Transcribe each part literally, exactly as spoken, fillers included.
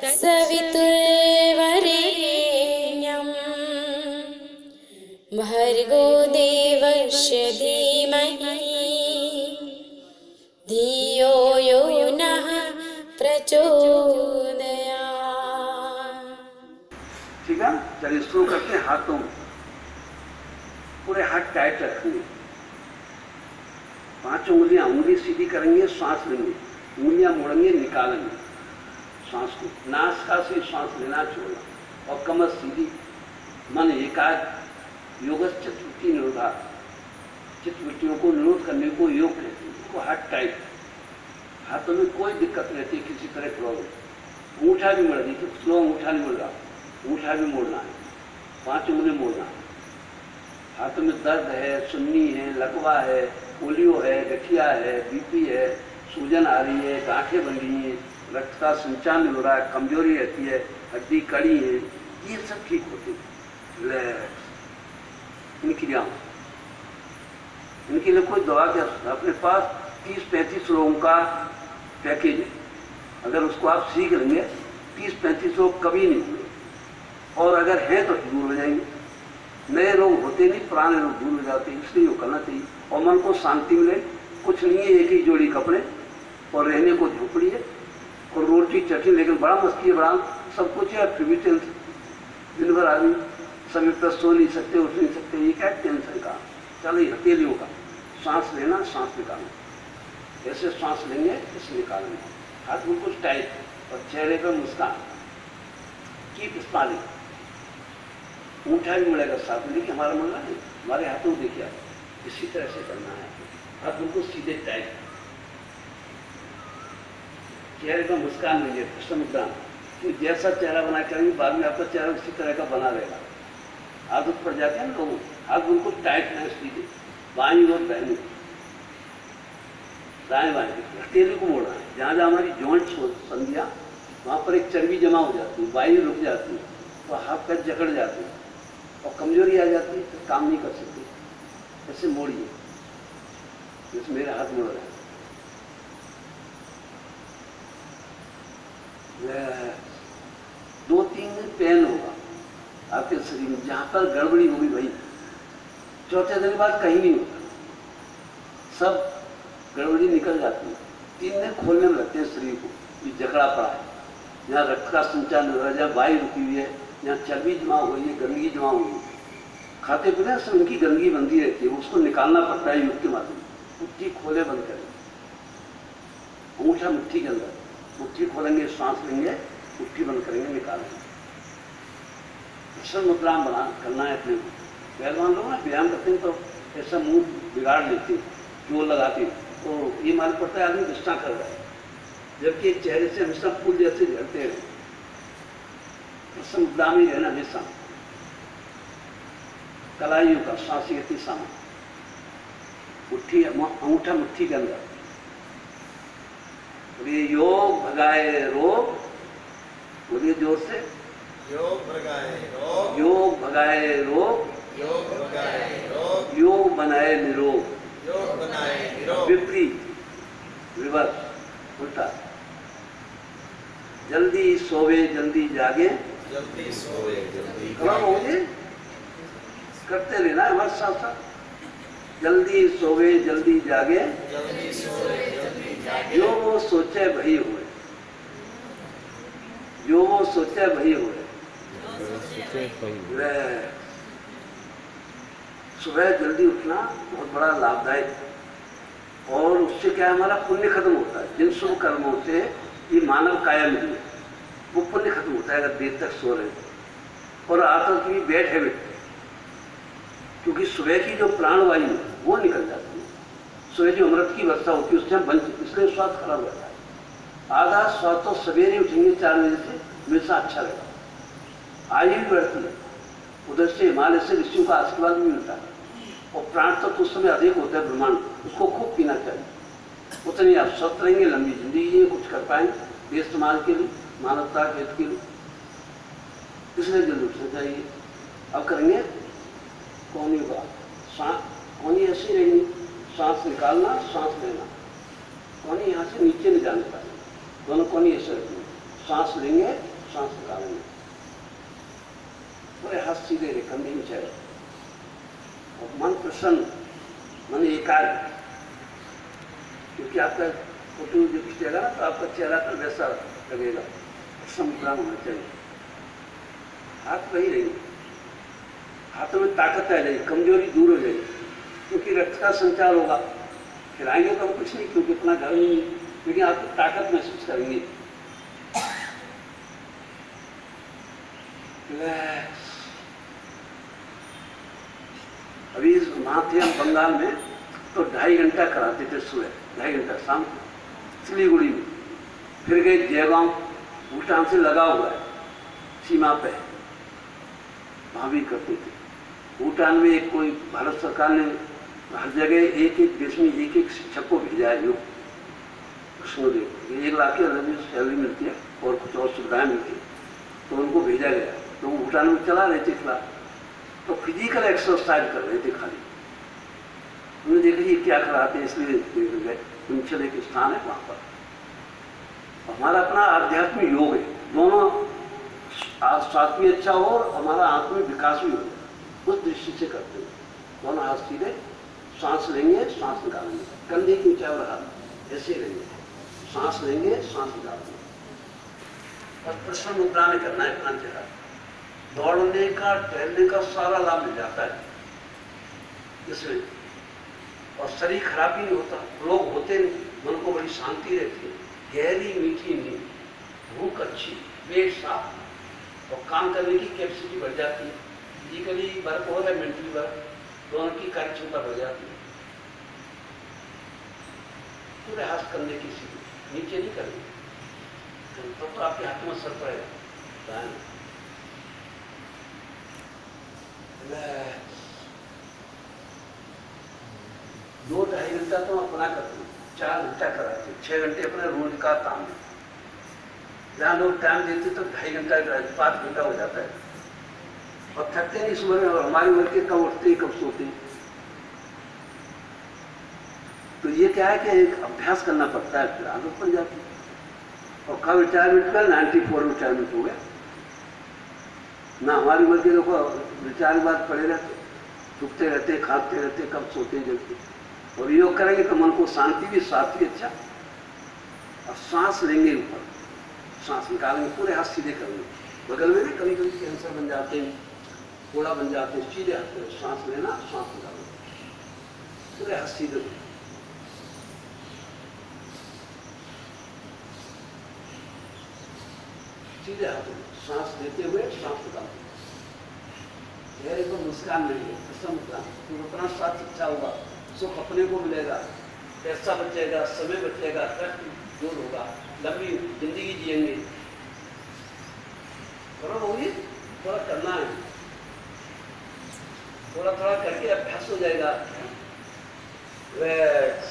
तत्सवितुर्वरेण्यं भर्गो देवस्य धीमहि धियो यो नः प्रचोदयात्। ठीक है, चलिए शुरू करते हैं। हाथों पूरे हाथ टाइट रखेंगे, पांच उंगलियां उंगली सीधी करेंगे, सांस लेंगे, उंगलियां मोड़ेंगे, निकालेंगे सांस को, नासिका से सांस लेना छोड़ना और कमर सीधी, मन एकाग्र। योग चित्तवृत्ति निरोधा, चित्तवृत्तियों को निरोध करने को योग कहते हैं। उसको हाथ टाइट, हाथों में कोई दिक्कत नहीं रहती किसी तरह प्रॉब्लम। अंगूठा भी मोड़ दीजिए, स्लो अंगूठा नहीं मोड़ रहा, अंगूठा भी मोड़ना है, पांच उंगली मोड़ना है। हाथों में दर्द है, सुन्नी है, लकवा है, पोलियो है, गठिया है, बीपी है, सूजन आ रही है, गांठें बन रही हैं, रक्त का संचार नहीं हो रहा है, कमजोरी रहती है, हड्डी कड़ी है, ये सब ठीक होती है। इन क्रियाओं इनके लिए कोई दवा की आवश्यकता, अपने पास तीस पैंतीस लोगों का पैकेज है। अगर उसको आप सीख लेंगे, तीस पैंतीस लोग कभी नहीं हुए, और अगर हैं तो दूर हो जाएंगे। नए लोग होते नहीं, पुराने लोग दूर हो जाते हैं। इसलिए वो करना चाहिए और मन को शांति मिले। कुछ नहीं है, एक ही जोड़ी कपड़े और रहने को झोपड़ी है और रोटी चटनी, लेकिन बड़ा मस्ती है, बड़ा सब कुछ है, फिर भी टेंशन। दिन भर आदमी समय पर सो नहीं सकते, उठ नहीं सकते, ये क्या टेंशन का। चलो ये हथेलियों का सांस लेना, सांस निकालना, ऐसे सांस लेंगे, ऐसे निकालेंगे। हाथ बिल्कुल टाइट और चेहरे पर मुस्कान, कीप स्माइलिंग। ऊँटा भी मुड़ेगा साथ में, देखिए हमारा मुड़ा है, हमारे हाथों को देखिए, इसी तरह से करना है। हाथ बिल्कुल सीधे टाइट, चेहरे पर मुस्कान लीजिए, कृष्ण मुद्रा। जैसा चेहरा बना करेंगे, बाद में आपका चेहरा उसी तरह का बना रहेगा। आदत पड़ जाते हैं लोगों, हाथ बिल्कुल टाइट है, सीधे, बाईं और दाहिनी, दाएं बाएं हथेली को मोड़ना है। जहाँ जहाँ हमारी जॉइंट्स हो संधियाँ, वहाँ पर एक चर्बी जमा हो जाती है, बाई रुक जाती है, तो हाथ पैर जकड़ जाते हैं और कमजोरी आ जाती है, तो काम नहीं कर सकते। ऐसे मोड़िए, जैसे मेरे हाथ मोड़ रहे हैं। दो तीन दिन पेन होगा आपके शरीर में, जहाँ पर गड़बड़ी होगी भाई, चौथे दिन बाद कहीं नहीं होगा, सब गड़बड़ी निकल जाती है। तीन दिन खोलने में लगते हैं शरीर को, ये जकड़ा पड़ा है, जहाँ रक्त का संचार नहीं हो रहा, जहाँ वायु रुकी हुई है, जहाँ चर्बी जमा हुई है, गंदगी जमा हुई है, खाते पीते सब उनकी गंदगी बनती रहती है, उसको निकालना पड़ता है योग के माध्यम से। मुट्ठी खोले बंद करें, अंगूठा मुट्ठी के अंदर, मुट्ठी खोलेंगे, सांस लेंगे, मुट्ठी बंद करेंगे, निकालेंगे। कृष्ण मुद्रा बना करना है अपने को। पहलवान लोग ना व्यायाम करते हैं तो ऐसा मुंह बिगाड़ लेते हैं, जोर लगाते हैं, तो ये मालूम पड़ता है आदमी गुस्सा कर रहा है, जबकि चेहरे से हमेशा फूल जैसे झड़ते हैं। कृष्ण मुद्रा में रहना हमेशा, कलाइयों का सांस गति सामा, मुट्ठी अंगूठा मुट्ठी के अंदर। बोलिए योग भगाए रोग, बोलिए जोर से, योग भगाए रोग, योग भगाए रोग, योग भगाए रोग, योग बनाए निरोग, योग बनाए निरोग। विपरीत, रिवर्स, उल्टा। जल्दी सोवे जल्दी जागे, जल्दी सोए जल्दी कब होंगे, करते रहना हमारे साथ साथ। जल्दी सोवे जल्दी जागे, जल्दी सोए जल्दी जागे, जो वो सोचे वही हुए, जो वो सोचे वही हुए। सुबह जल्दी उठना बहुत बड़ा लाभदायक है, और उससे क्या है, हमारा पुण्य खत्म होता है। जिन शुभ कर्मों से ये मानव काया मिली है, वो पुण्य खत्म होता है अगर देर तक सो रहे हैं। और आजकल की बैड हैबिट, क्योंकि सुबह की जो प्राणवायु है वो निकल जाती है, सुबह जो अमृत की वर्षा होती है उससे हम बन, इसलिए स्वास्थ्य खराब रहता है। आधा स्वास्थ्य तो सवेरे उठेंगे चार बजे से, हमेशा अच्छा रहेगा, आयु भी बढ़ती है, उधर से हिमालय से ऋषियों का आशीर्वाद भी मिलता है, और प्राण तत्व तो उस समय अधिक होता है ब्रह्मांड, उसको खूब पीना चाहिए। उतने आप स्वस्थ रहेंगे, लंबी जिंदगी कुछ कर पाएंगे देश समाज के लिए, मानवता के हित के लिए। इसलिए जल्दी उठना चाहिए। अब करेंगे कौनी का सांस, कौनी ऐसी रहेंगी, सांस निकालना, सांस लेना, कौनी यहाँ से नीचे नहीं जाने पाएंगे, दोनों कोनी ऐसे रखेंगे, सांस लेंगे, सांस निकालेंगे, पूरे हाथ सीधे रहे, कंधे नीचे रहे और मन प्रसन्न, मन एकाग्र, क्योंकि आपका फोटो जो खींचेगा ना तो आपका चेहरा तो वैसा लगेगा, मुद्रा होना चाहिए। हाथ वही रहेंगे, हाथों में ताकत आ जाएगी, कमजोरी दूर हो जाएगी, क्योंकि रक्त का संचार होगा। खिलाएंगे तो हम कुछ नहीं, क्योंकि इतना घर नहीं, लेकिन आप ताकत महसूस करेंगे। अभी वहाँ थे हम बंगाल में, तो ढाई घंटा कराते थे सुबह, ढाई घंटा शाम को सिलीगुड़ी में। फिर गए जयगांव, भूटान से लगा हुआ है सीमा पे, वहाँ भी करते थे। भूटान में एक कोई भारत सरकार ने हर जगह एक एक देश में एक एक शिक्षक को भेजा है, योग कृष्णदेव, एक लाख की अलग सैलरी मिलती है और कुछ और सुविधाएं मिलती है, तो उनको भेजा गया। तो वो भूटान में चला रहे थे क्लास, तो फिजिकल एक्सरसाइज कर रहे थे खाली। उन्होंने देखा ये क्या कराते हैं, इसलिए देख गए उनचल एक स्थान है वहाँ पर। हमारा अपना आध्यात्मिक योग है, दोनों साथ में अच्छा हो और हमारा आत्मिक विकास भी हो, उस दृष्टि से करते हैं। दोनों हाथ सीधे, सांस लेंगे सांस निकालेंगे, कंधे के ऊंचा और हाथ ऐसे रहेंगे, सांस लेंगे सांस निकालेंगे और प्रसन्न मुद्रा में करना है अपना चेहरा। दौड़ने का टहलने का सारा लाभ मिल जाता है इसमें, और शरीर खराब भी नहीं होता, रोग होते नहीं, मन को बड़ी शांति रहती है, गहरी मीठी नींद, भूख अच्छी, पेट साफ और काम करने की कैपेसिटी बढ़ जाती है। फिजिकली वर्क हो रहा है, मेंटली वर्क, दोनों की कार्य क्षमता बढ़ जाती है। पूरे हाथ करने की सीधी, नीचे नहीं करेंगे तो, तो आपके हाथ में असर पड़ेगा। दो ढाई घंटा तो अपना करते हैं, चार घंटा कराते हैं, छह घंटे अपने रोज का काम है। जहाँ लोग टाइम देते तो ढाई घंटा कराते, पाँच घंटा हो जाता है और थकते नहीं सुबह में। और हमारी उम्र के कब उठते कब सोते, तो ये क्या है कि एक अभ्यास करना पड़ता है, फिर आदत बन जाती है। और कब रिटायरमेंट का नाइन्टी फोर रिटायरमेंट हो गया ना, हमारी उम्र के लोग रिटायर बाद पड़े रहते, थुकते रहते, खाते रहते, कब सोते जलते। और योग करेंगे तो मन को शांति भी, साथ भी अच्छा। और सांस लेंगे ऊपर, सांस निकालेंगे, पूरे हाथ सीधे करेंगे। बगल में भी कभी कभी कैंसर बन जाते हैं, फोड़ा बन जाते हैं, सीधे हाथ में सांस लेना, सांस निकालना, पूरे हाथ सीधे। सीधे हाथों में सांस लेते हुए सांस निकालते, चेहरे को मुस्कान मिलेगी, प्रसन्न मुस्कान, तो अपना स्वास्थ्य अच्छा होगा, सुख अपने को मिलेगा, पैसा बचेगा, समय बचेगा, कष्ट दूर होगा, लंबी जिंदगी जिएंगे। करो होगी, थोड़ा करना है, थोड़ा थोड़ा करके अभ्यास हो जाएगा। वह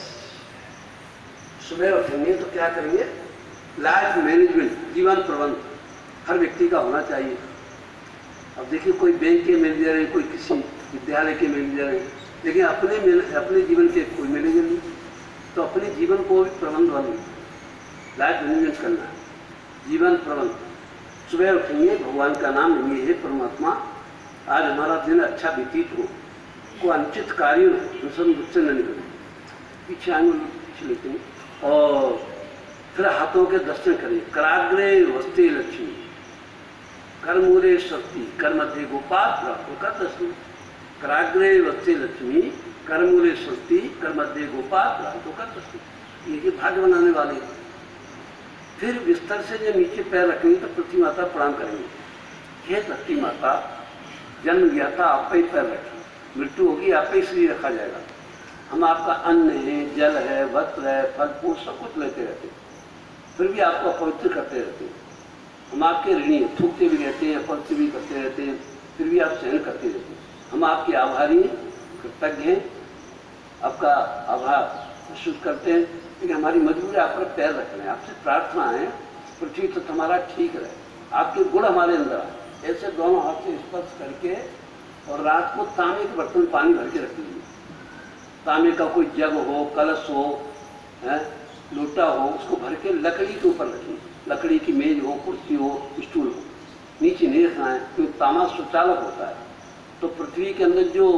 सुबह उठेंगे तो क्या करेंगे, लाइफ मैनेजमेंट, जीवन प्रबंध हर व्यक्ति का होना चाहिए। अब देखिए कोई बैंक के मैनेजर है, कोई किसी विद्यालय के मैनेजर है, लेकिन अपने अपने जीवन के कोई मैनेजर नहीं, तो अपने जीवन को भी प्रबंध बन लाइफ मैनेजमेंट करना है, जीवन प्रबंध। सुबह उठेंगे, भगवान का नाम लेंगे, हे परमात्मा आज हमारा दिन अच्छा व्यतीत हो, को अनुचित कार्य मुझसे न निकले, पीछे आएंगे पीछे लेते हैं। और फिर हाथों के दर्शन करें, कराग्रे वस्ते लक्ष्मी कर्मूरे शक्ति कर मध्य गोपाल का दर्शन। कराग्रे वस्ते लक्ष्मी कर्मूरे शक्ति कर मध्य गोपाल का दर्शन, ये भाग्य बनाने वाले। फिर बिस्तर से जब नीचे पैर रखेंगे तो पृथ्वी माता प्रणाम करेंगे, हे धरती माता जन्म लिया था आप ही पैर रखें, मृत्यु होगी आप ही इसलिए रखा जाएगा। हम आपका अन्न है, जल है, वस्त्र है, फल फूल सब कुछ लेते रहते, फिर भी आपको अपवित्र करते रहते हैं। हम आपके ऋणी हैं, थूकते भी रहते हैं, अपवित्र भी करते रहते हैं, फिर भी आप सहन करते रहते हैं। हम आपके आभारी हैं, कृतज्ञ हैं, आपका आभार महसूस करते हैं, लेकिन हमारी मजबूरी आप पर पैर रखना है। आपसे प्रार्थना है पृथ्वी तो हमारा ठीक रहे, आपके गुण हमारे अंदर आए। ऐसे दोनों हाथ से स्पर्श करके और रात को तांबे के बर्तन में पानी भर के रख लीजिए। तांबे का कोई जग हो, कलश हो, है लोटा हो, उसको भर के लकड़ी के ऊपर रखिए, लकड़ी की मेज हो, कुर्सी हो, स्टूल हो, नीचे नहीं रखना है क्योंकि तामा सुचालक होता है। तो पृथ्वी के अंदर जो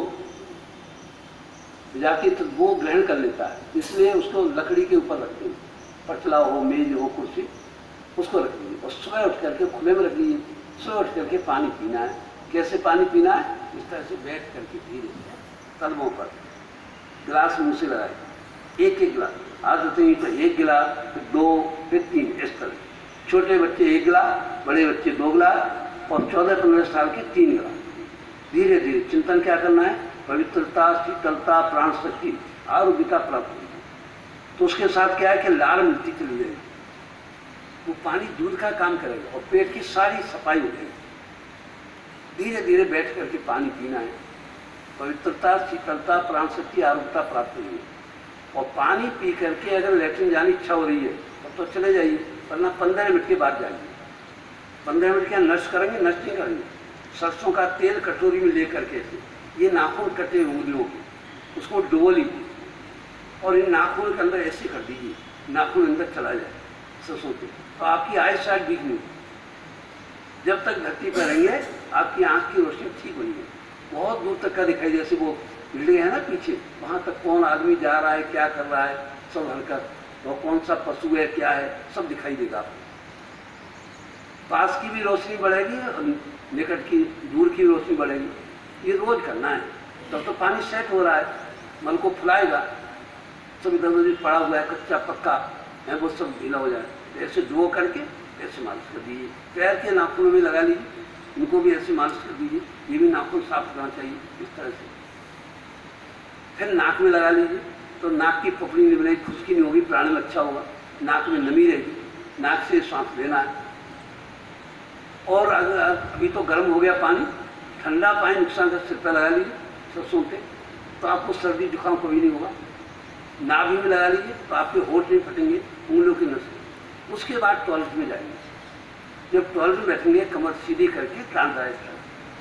विजातीय तत्व वो ग्रहण कर लेता है, इसलिए उसको लकड़ी के ऊपर रख दीजिए। पटला हो, मेज हो, कुर्सी, उसको रख लीजिए और सुबह उठ करके खुले में रख लीजिए। सुबह उठ करके पानी पीना है। कैसे पानी पीना है? इस तरह से बैठ करके धीरे तलबों पर गिलास मुँह से लगाए, एक एक गिलास, आदतें तो एक गिलास, फिर दो, फिर तीन, इस तरह। छोटे बच्चे एक गिलास, बड़े बच्चे दो गिलास और चौदह पंद्रह साल के तीन गिलास। धीरे धीरे चिंतन क्या करना है? पवित्रता, शीतलता, प्राण शक्ति, आरोग्यता प्राप्त होगी। तो उसके साथ क्या है कि लार मिलती चली जाएगी, वो पानी दूध का काम करेगा और पेट की सारी सफाई हो जाएगी। धीरे धीरे बैठ करके पानी पीना है। पवित्रता, शीतलता, प्राण शक्ति, आरोग्यता प्राप्त होगी। और पानी पी करके अगर लेटरिन जाने की इच्छा हो रही है तब तो चले जाइए, वरना पंद्रह मिनट के बाद जाइए। पंद्रह मिनट क्या नष्ट करेंगे? नष्ट नहीं करेंगे। सरसों का तेल कटोरी में ले करके ये नाखून कटे उंगलियों के, उसको डुबो लीजिए और इन नाखून के अंदर ऐसे कर दीजिए, नाखून अंदर चला जाए सरसों के, तो आपकी आई साइड दिख नहीं। जब तक धरती पर रहेंगे आपकी आँख की रोशनी ठीक होगी, बहुत दूर तक का दिखाई। जैसे वो बिल्डिंग है ना पीछे, वहाँ तक कौन आदमी जा रहा है, क्या कर रहा है, सब हरकत, और कौन सा पशु है, क्या है, सब दिखाई देगा आपको। पास की भी रोशनी बढ़ेगी और निकट की, दूर की रोशनी बढ़ेगी। ये रोज करना है, तब तो पानी सेट हो रहा है, मल को फुलाएगा। सब इधर उधर पड़ा हुआ है, कच्चा पक्का है, वो सब ढीला हो जाए। ऐसे धो करके ऐसे मालिश कर दीजिए। पैर के नाखूनों में लगा लीजिए, इनको भी ऐसे मालिश कर दीजिए। ये भी नाखून साफ करना चाहिए इस तरह से। फिर नाक में लगा लीजिए, तो नाक की पपड़ी नहीं बनेगी, खुश्की नहीं होगी, प्राण में अच्छा होगा, नाक में नमी रहेगी, नाक से सांस लेना है। और अगर अभी तो गर्म हो गया पानी, ठंडा पानी नुकसान का सिर पर लगा लीजिए सरसों पे, तो आपको सर्दी जुकाम कभी नहीं होगा। नाभि में लगा लीजिए तो आपके होठ नहीं फटेंगे, उंगलियों की नसें। उसके बाद टॉयलेट में जाएंगे। जब टॉयलेट में बैठेंगे कमर सीधी करके प्राणदायक है,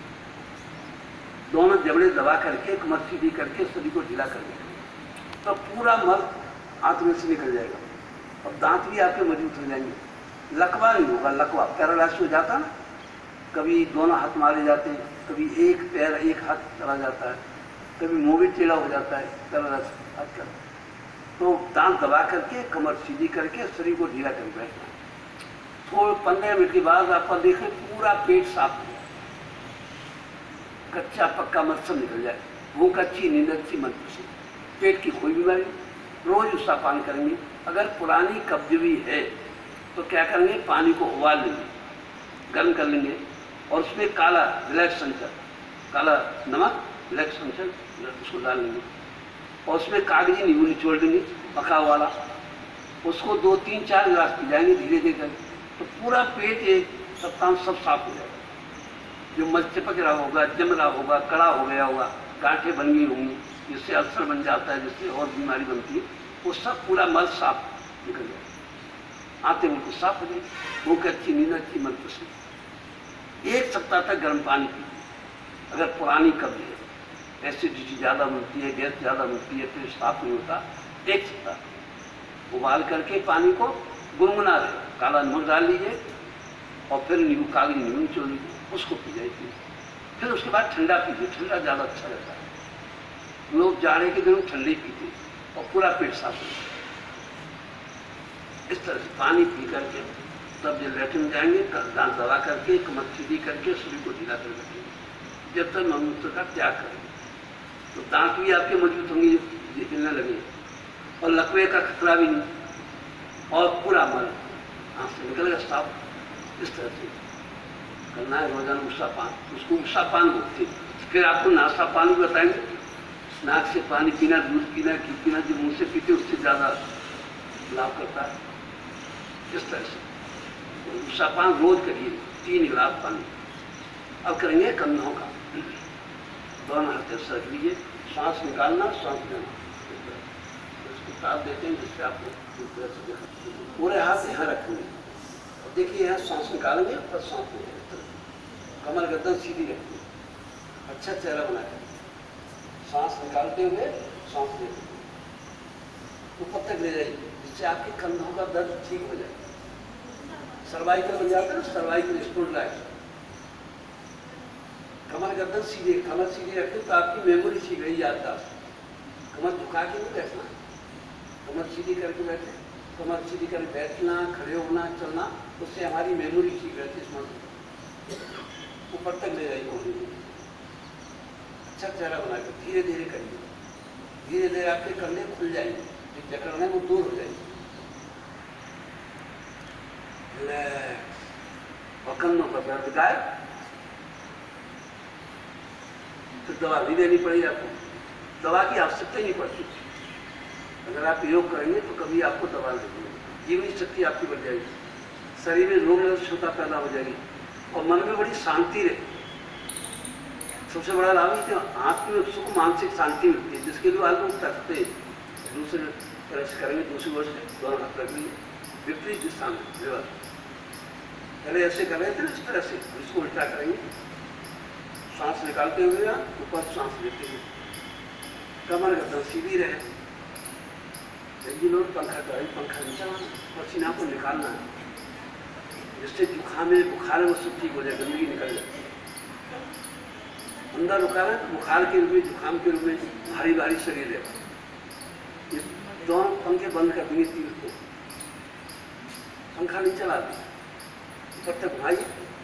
दोनों जबड़े दबा करके कमर सीधी करके शरीर को ढीला कर देंगे, तो पूरा मल हाथ में से निकल जाएगा और दांत भी आपके मजबूत हो जाएंगे। लकवा नहीं होगा। लकवा पैरालाइसिस हो जाता है ना, कभी दोनों हाथ मारे जाते हैं, कभी एक पैर एक हाथ चला जाता है, कभी मुंह भी टेढ़ा हो जाता है पैरालाइसिस हाथ का। तो दांत दबा करके कमर सीधी करके शरीर को ढीला कर बैठना। थोड़े पंद्रह मिनट के बाद आपका देखें पूरा पेट साफ हो जाए, कच्चा पक्का मत सब निकल जाए, वो कच्ची नींद अच्छी मत से। पेट की कोई बीमारी, रोज उसका पान करेंगे। अगर पुरानी कब्ज भी है तो क्या करेंगे? पानी को उबाल लेंगे, गर्म कर लेंगे और उसमें काला रिलैक्स संचर, काला नमक रिलैक्स संचर उसको डाल लेंगे और उसमें कागजी नींबू निचोड़ देंगे पका वाला, उसको दो तीन चार गिलास पी जाएंगे धीरे धीरे करके, तो पूरा पेट एक सप्ताह सब साफ हो जाएगा। जो मल चिपक रहा होगा, जम रहा होगा, कड़ा हो गया होगा, गांठें बन गई होंगी, जिससे अल्सर बन जाता है, जिससे और बीमारी बनती है, वो सब पूरा मल साफ निकल जाएगा। आते बिल्कुल साफ हो जाएगी, भूख अच्छी, नींद अच्छी, मन खुशी। एक सप्ताह तक गर्म पानी पीजिए। अगर पुरानी कब्ज है, एसिडिटी ज़्यादा मिलती है, गैस ज़्यादा मिलती है, फिर साफ नहीं होता, एक सप्ताह उबाल करके पानी को गुनगुना रहे, काला नमक डाल लीजिए और फिर नींबू, कागजी नींबू निचोड़ लीजिए, उसको पी जाइए। फिर उसके बाद ठंडा पीजिए, ठंडा ज़्यादा अच्छा रहता है। लोग जाड़े के दिनों ठंडे पीते और पूरा पेट साफ हो जाता है। इस तरह से पानी पी करके तब जब लेटरिन में जाएंगे, दांत दबा करके कमर सीधी करके शरीर को ढीला कर रखेंगे। जब तक मलमूत्र का त्याग करेंगे तो दांत भी आपके मजबूत होंगे, हिलने लगे और लकवे का खतरा भी नहीं और पूरा मल आँख से निकलेगा साफ। इस तरह से करना है रोजाना उषा पान, उसको उषा पान बोलते हैं। फिर आपको नाश्ता पान भी बताएंगे, नाक से पानी पीना, दूध पीना, घी पीना, जो मुँह से पीते उससे ज़्यादा लाभ करता है। इस तरह से उषा पान रोज करिए, तीन गिलास पानी। अब करेंगे कंधों का, दोनों हाथ ऐसे रख लीजिए, सांस निकालना, सांस लेना, इसको ताप देते हैं जिससे आपको पूरे हाथ यहाँ रखेंगे। देखिए यहाँ सांस निकालेंगे और सांस लेंगे, कमर गर्दन सीधी रखिए, अच्छा चेहरा बनाए, सांस निकालते हुए सांस लेते ऊपर तक ले जाइए, जिससे आपके कंधों का दर्द ठीक हो जाए। सर्वाइकल बन जाता है ना, सर्वाइकल स्पॉन्डिलाइटिस। कमर गर्दन सीधे, कमर सीधे रखते तो आपकी मेमोरी सीख गई, याददाश्त। कमर झुका के नहीं बैठना, कमर सीधी करके बैठे, कमर सीधी करके बैठना, खड़े होना, चलना, उससे हमारी मेमोरी ठीक रहती है। स्मरण ऊपर तक ले जाएगी होगी। अच्छा चेहरा बना के धीरे धीरे करिए, धीरे धीरे आपके कंधे खुल जाएंगे, जो जकड़न है वो दूर हो जाएगी। और कन्नों पर दर्द गायब। तो दवा भी देनी पड़ेगी आपको, दवा की आवश्यकता ही नहीं पड़ती। अगर आप योग करेंगे तो कभी आपको दवा नहीं मिलेगी, जीवनी शक्ति आपकी बढ़ जाएगी, शरीर में रोग निरोधक पैदा हो जाएगी और मन में बड़ी शांति रहे। सबसे बड़ा लाभ है कि आत्म में सुख, मानसिक शांति मिलती है, जिसके लिए आप लोग तकते हैं। दूसरे तरह से करेंगे, दूसरी ओर से दोनों हाथ रख लीजिए, विपरीत दिशा में रिवर्स। पहले ऐसे कर रहे थे ना, इस तरह से, इसको उल्टा करेंगे, सांस निकालते हुए ऊपर सांस लेते हुए, कमर गर्दन सीधी रहे। लोग पंखा करें, पंखा नहीं चलाना, पसीना को निकालना है, जिससे जुकाम में बुखार है वो सब ठीक हो जाए, गंदगी निकल जाए। अंदर रुका है तो बुखार के रूप में, जुकाम के रूप में भारी भारी शरीर है। ये दोनों पंखे बंद कर देंगे, तीर को पंखा नहीं चलाते, तब तक भाई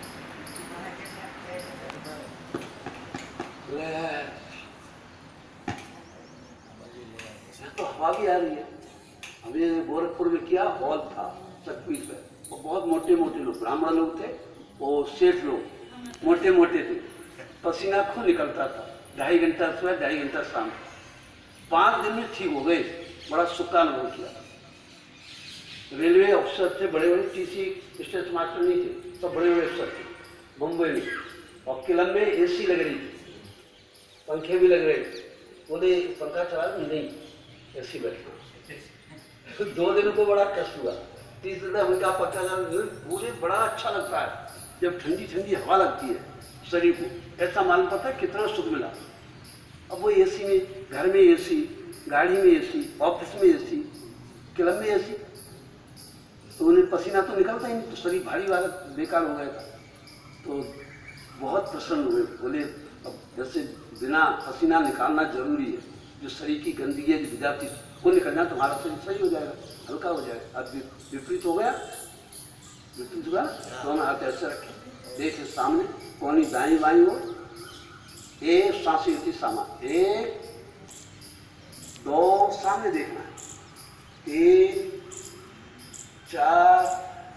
तो हवा भी आ रही है। अभी गोरखपुर में किया, हॉल था शक्ति पे, और बहुत मोटे मोटे लोग, ब्राह्मण लोग थे, वो सेठ लोग मोटे मोटे थे, पसीना खूब निकलता था। ढाई घंटा सुबह, ढाई घंटा शाम, पाँच दिन में ठीक हो गए। बड़ा सुख का अनुभव किया। रेलवे अफसर थे, बड़े बड़े टीसी स्टेशन मास्टर नहीं थे, सब बड़े बड़े अफसर थे मुंबई में, और किलम में एसी लग रही थी, पंखे भी लग रहे थे। बोले पंखा चला नहीं, ऐसी बैठना। दो दिन को बड़ा कष्ट हुआ, तीसरे दिन उनका पक्का मुझे बड़ा अच्छा लगता है जब ठंडी ठंडी हवा लगती है शरीर को, ऐसा मालूम पड़ता है कितना सुख मिला। अब वो एसी में, घर में एसी, गाड़ी में एसी, ऑफिस में एसी, क्लब में एसी, तो उन्हें पसीना तो निकलता ही नहीं, तो शरीर भारी वाला बेकार हो गया था। तो बहुत प्रसन्न हुए, बोले अब जैसे बिना पसीना निकालना जरूरी है, जो शरीर की गंदगी है, जो विजाती वो निकलना, तुम्हारा शरीर सही हो जाएगा, हल्का हो जाएगा। अब विपरीत हो गया, विपरीत हुआ, दोनों हाथ ऐसे रखे, देखे सामने, कोनी दाई बाई हो, एक सांस होती सामा, एक दो सामने देखना है, तीन चार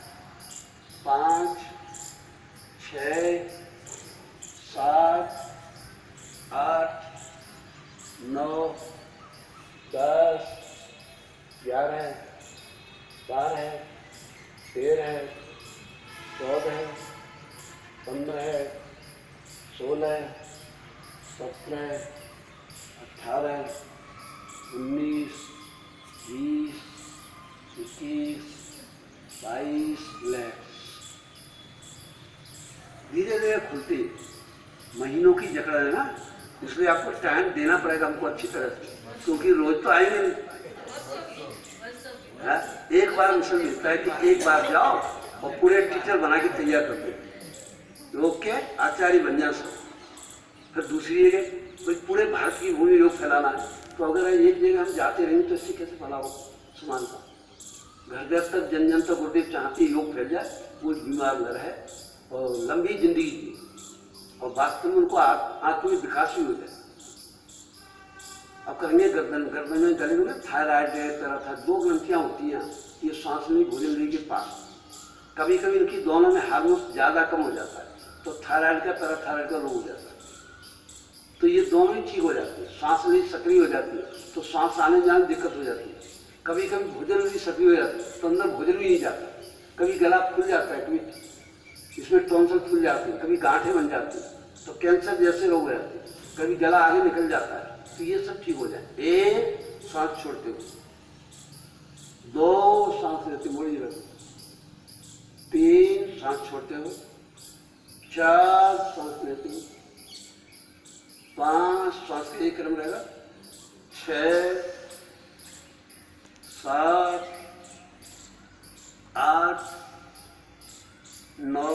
पाँच छः सात आठ नौ दस ग्यारह बारह तेरह चौदह पंद्रह सोलह सत्रह अठारह उन्नीस बीस इक्कीस बाईस लैक्स धीरे धीरे खुलती। महीनों की जकड़ा है ना, इसलिए आपको टाइम देना पड़ेगा हमको अच्छी तरह से, क्योंकि रोज तो आएंगे नहीं। एक बार मिशन मिलता है कि एक बार जाओ और पूरे टीचर बना के तैयार कर दो, योग के आचार्य बन जा सब। फिर दूसरी जगह तो पूरे भारत की भूमि योग फैलाना है, तो अगर एक जगह हम जाते रहेंगे तो इससे कैसे फैलाओ समानता। घर घर तक जन जन तक गुरुदेव चाहते योग फैल जाए, वो बीमार न रहे और लंबी जिंदगी जी, और वास्तव में उनको आत्मिक विकास भी हो जाए। अब करेंगे गर्दन, गर्दन में गले में थायराइड है, तरह था दो ग्रंथियाँ होती हैं, ये सांस नली भोजन नली के पास। कभी कभी इनकी दोनों में हार्मोन ज़्यादा कम हो जाता है, तो थायराइड का पैराथायराइड का रोग हो जाता है, तो ये दोनों ही ठीक हो जाती है। सांस नली सक्रिय हो जाती है तो सांस आने जाने दिक्कत हो जाती है। कभी कभी भोजन नली सक्रिय हो जाती है तो अंदर भोजन भी नहीं जाता, कभी गला खुल जाता है, कभी इसमें टॉन्सिल खुल जाते हैं, कभी गांठें बन जाती हैं, तो कैंसर जैसे रोग हो जाते हैं, कभी गला आगे निकल जाता है, तो ये सब ठीक हो जाए। एक सांस छोड़ते हुए, दो सांस लेते मोड़ी रखो, तीन सांस छोड़ते हुए, चार सांस लेते हुए, पांच सांस का एक क्रम रहेगा, छः सात आठ नौ,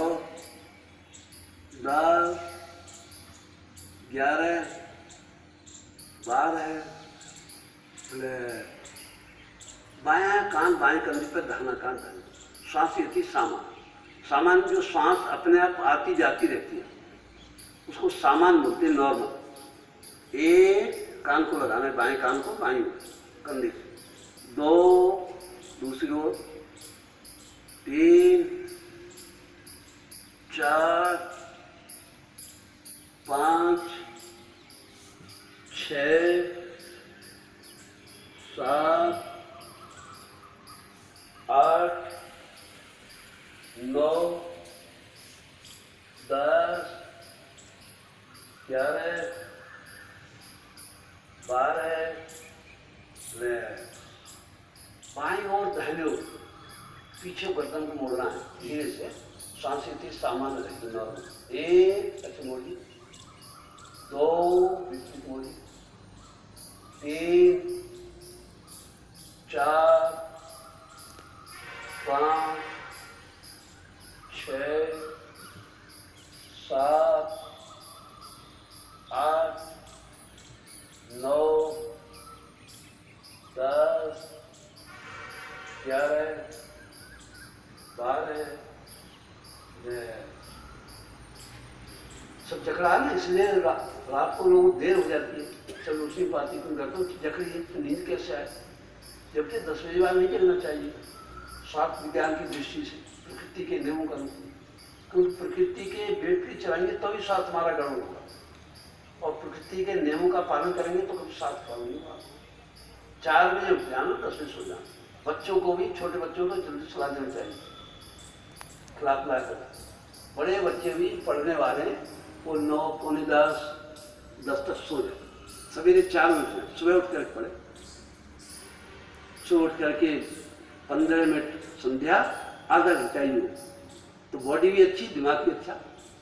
दस, ग्यारह, बारह, बायां कान बाएं कंधे पर, दाहिना कान दाहिने। सांस ये थी सामान। सामान जो सांस अपने आप आती जाती रहती है उसको सामान बोलते हैं, नॉर्मल। एक कान को लगाना है, बाएं कान को बाएं कंधे से, दो दूसरी ओर, तीन, चार, पाँच, छः, सात, आठ, नौ, दस, ग्यारह, बारह, बाईं ओर दाहिने ओर, पीछे गर्दन को मोड़ना है धीरे से। सांसें थी सामान्य रहेगी, नॉर्मल। एक ऐसे मोड़ी, दो विपरीत मोड़ी, तीन, चार, पाँच, छः, सात, आठ, नौ, दस, ग्यारह, बारह, सब जकड़ा है ना, इसलिए रा, रात को लोग देर हो जाती है, चलो उसी बात ही तुम करते हो कि जकड़ी है तो नींद कैसे आए, जबकि दस बजे बाद नहीं जगना चाहिए। स्वास्थ्य विज्ञान की दृष्टि से प्रकृति के नियमों का अनुकूल, क्योंकि प्रकृति के बेटरी चलाएंगे तो भी स्वास्थ्य हमारा गड़बड़ होगा, और प्रकृति के नियमों का पालन करेंगे तो कभी स्वास्थ्य पालन नहीं होगा। चार बजे उठ जाना, दस बजे सो जाना। बच्चों को भी, छोटे बच्चों को जल्दी सुला देना चाहिए, खिला पिला कर। बड़े बच्चे भी पढ़ने वाले वो नौ पौने दस दस तक सो जाए, सवेरे चार बजे सुबह उठ कर पढ़े। सुबह उठ करके पंद्रह मिनट संध्या, आधा घंटा ही हो तो बॉडी भी अच्छी, दिमाग भी अच्छा।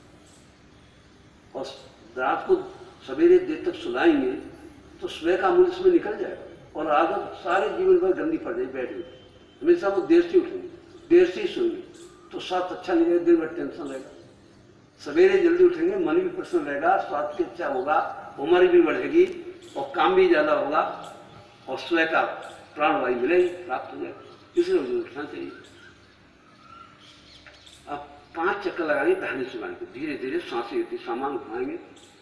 और रात को सवेरे देर तक सुलाएंगे तो सुबह का मूल्य इसमें निकल जाएगा, और आदत सारे जीवन भर गंदी पड़ जाए। बैठ में हमेशा वो देर से उठेंगे, देर से ही सोएंगे तो स्वास्थ्य अच्छा नहीं रहेगा, दिन भर टेंशन रहेगा। सवेरे जल्दी उठेंगे, मन भी प्रसन्न रहेगा, स्वास्थ्य भी अच्छा होगा, उम्र भी बढ़ेगी और काम भी ज़्यादा होगा, और स्वयं का प्राणवायु मिलेगी, प्राप्त हो जाएगा। इसलिए मुझे उठना चाहिए। अब पांच चक्कर लगाएंगे दाहिने से बाएं, धीरे धीरे सांसें होती, सामान घुमाएंगे।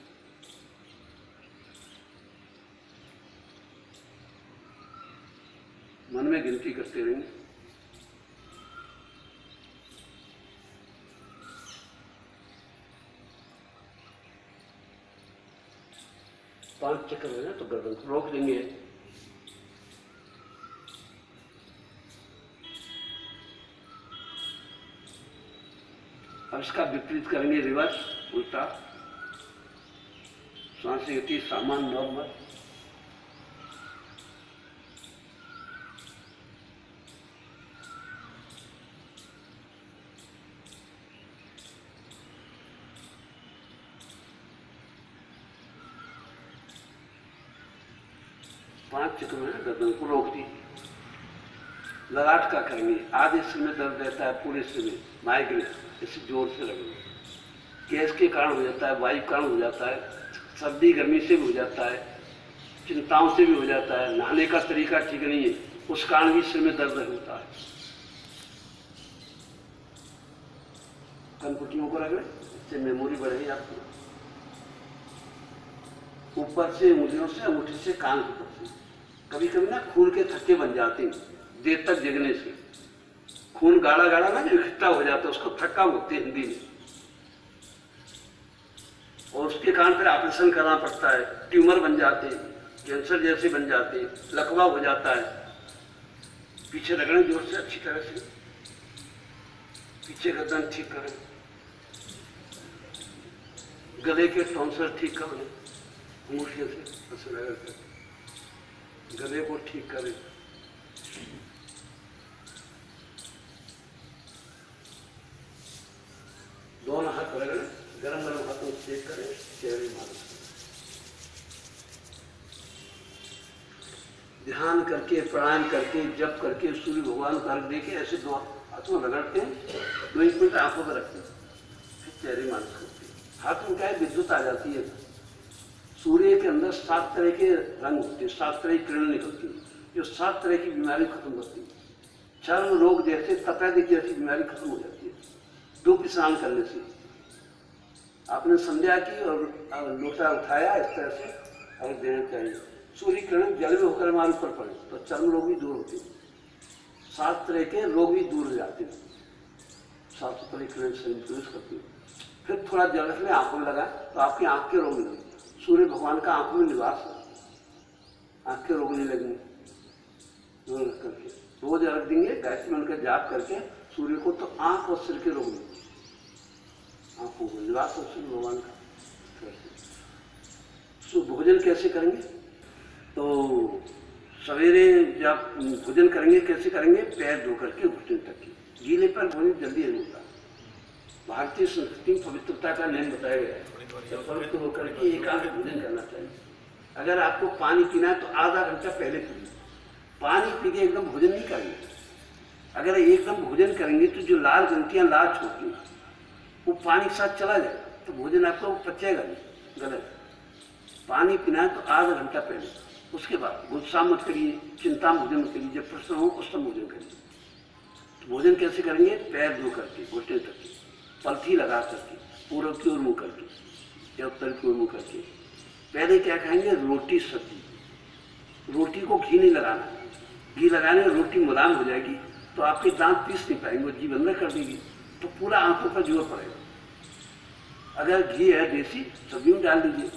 मन में गिनती करते रहेंगे। पांच चक्कर हो जाए तो गर्दन को रोक देंगे। अब इसका विपरीत करेंगे, रिवर्स, उल्टा। सांसें होती सामान नॉर्मल, पांच चक्कर में गर्दन को रोक दी। लगाट का करेंगे। आधे सिर में दर्द रहता है, पूरे सिर में माइग्रेन, इसे जोर से लगेंगे। गैस के कारण हो जाता है, वायु कारण हो जाता है, सर्दी गर्मी से भी हो जाता है, चिंताओं से भी हो जाता है, नहाने का तरीका ठीक नहीं है, उस कारण भी सिर में दर्द होता है। कनपटियों को रगड़े, इससे मेमोरी बढ़ेगी आपको। ऊपर से उंगलियों से, अंगूठी से, कान के ऊपर से। कभी कभी ना खून के थक्के बन जाते हैं देर तक जगने से। खून गाढ़ा गाढ़ा ना जो इकट्ठा हो जाता है उसको थक्का बोलते हैं हिंदी में, और उसके कारण फिर ऑपरेशन करना पड़ता है। ट्यूमर बन जाते हैं, कैंसर जैसे बन जाते हैं, लकवा हो जाता है। पीछे रगड़ें जोर से, अच्छी तरह से पीछे गर्दन ठीक करें, गले के टॉन्सिल ठीक करें, अंगूठियों से ऐसे रगड़ कर गले को ठीक करें। दोनों हाथ रगड़ें, गरम गरम हाथों से सेक करें, चेहरे मालिश करें। ध्यान करके, प्राणायाम करके, जप करके, सूर्य भगवान को अर्घ देके ऐसे दुआ हाथों में रगड़ते हैं, दो एक मिनट आंखों पर रखते हैं, फिर चेहरे मालिश करते हैं। हाथ में क्या है, विद्युत आ जाती है। सूर्य के अंदर सात तरह के रंग होते हैं, सात तरह की किरण निकलती है, जो सात तरह की बीमारी खत्म करती है। चर्म रोग जैसे तपेदिक जैसी बीमारी खत्म हो जाती है धूप स्नान करने से। आपने संध्या की और लोटा उठाया इस तरह से और देना चाहिए। सूर्य किरण जल में होकर हमारे ऊपर पड़े तो चर्म रोग भी दूर होते हैं, सात तरह के रोग भी दूर हो जाते हैं। साफ सुथरी किरण शरीर प्रवेश करती है। फिर थोड़ा जल रख ले, आंखों में लगा तो आपकी आंख के रोग नहीं लगेंगे। सूर्य भगवान का आंखों में निवास है, आंख के रोग नहीं लगेंगे। रख करके रोज रख देंगे, गायत्री मंत्र का जाप करके सूर्य को, तो आंख और सिर के रोग नहीं, आंखों में निवास है सूर्य भगवान का। सो भोजन कैसे करेंगे, तो सवेरे जब भोजन करेंगे कैसे करेंगे, पैर धो करके घुटने तक की, गीले पर भोजन जल्दी नहीं होता। भारतीय संस्कृति में पवित्रता का नियम बताया गया है, पवित्र होकर के एकांत भोजन करना चाहिए। अगर आपको पानी पीना है तो आधा घंटा पहले पीजिए, पानी पी के एकदम भोजन नहीं करेंगे। अगर एकदम भोजन करेंगे तो जो लाल ग्रंथियां लाल छोड़ती हैं वो पानी के साथ चला जाए तो भोजन आपको पचेगा नहीं, गलत। पानी पीना है तो आधा घंटा पहले, उसके बाद गुस्सा मत करिए, चिंता भोजन मत करिए, जब प्रश्न हो उस समय भोजन करिए। तो भोजन कैसे करेंगे, पैर धो करके घुटने तक की, पलथी लगा करके, पूर्व की ओर मुँह करके या उत्तर की ओर मुँह करके। पहले क्या खाएंगे, रोटी सब्जी। रोटी को घी नहीं लगाना, घी लगाने में रोटी मुलायम हो जाएगी तो आपके दांत पीस नहीं पाएंगे, वो जीभ अंदर कर देगी तो पूरा आंखों पर जोर पड़ेगा। अगर घी है देसी, सब्जी में डाल दीजिए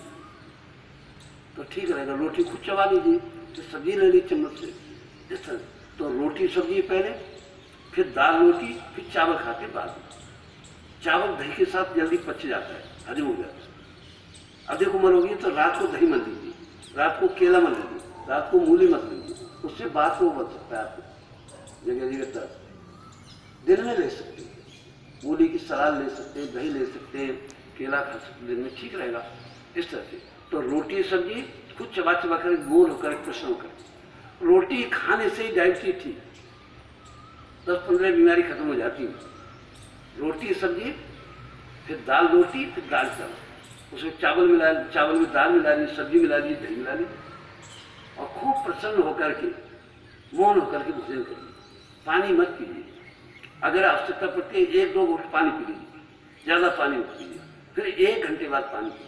तो ठीक रहेगा। रोटी खुद चबा लीजिए, तो सब्जी ले ली चम्मच से, इस तरह। तो रोटी सब्जी पहले, फिर दाल रोटी, फिर चावल खाते बाद में। चावल दही के साथ जल्दी पच जाता है, हजम हो जाता है। अधिक उम्र होगी तो रात को दही मत लीजिए, रात को केला मत लीजिए, रात को मूली मत लीजिए, उससे बात को बच सकता है आपको जगह जगह तक। दिन में ले सकते हैं, मूली की सलाद ले सकते हैं, दही ले सकते हैं, केला खा सकते हैं, दिन में ठीक रहेगा इस तरह से। तो रोटी सब्जी खुद चबा चबा कर गोल होकर प्रश्न होकर। रोटी खाने से ही डायबिटीज ठीक, दस पंद्रह बीमारी खत्म हो जाती है। रोटी सब्जी, फिर दाल रोटी, फिर दाल चावल, उसमें चावल मिला, चावल में दाल मिला ली, सब्जी मिला ली, दही मिला ली, और खूब प्रसन्न होकर के मौन होकर के भोजन करिए। पानी मत पीजिए, अगर आवश्यकता पड़ती है एक दो घूंट पानी पी लीजिए, ज़्यादा पानी मत पीजिए। फिर एक घंटे बाद पानी पीजिए।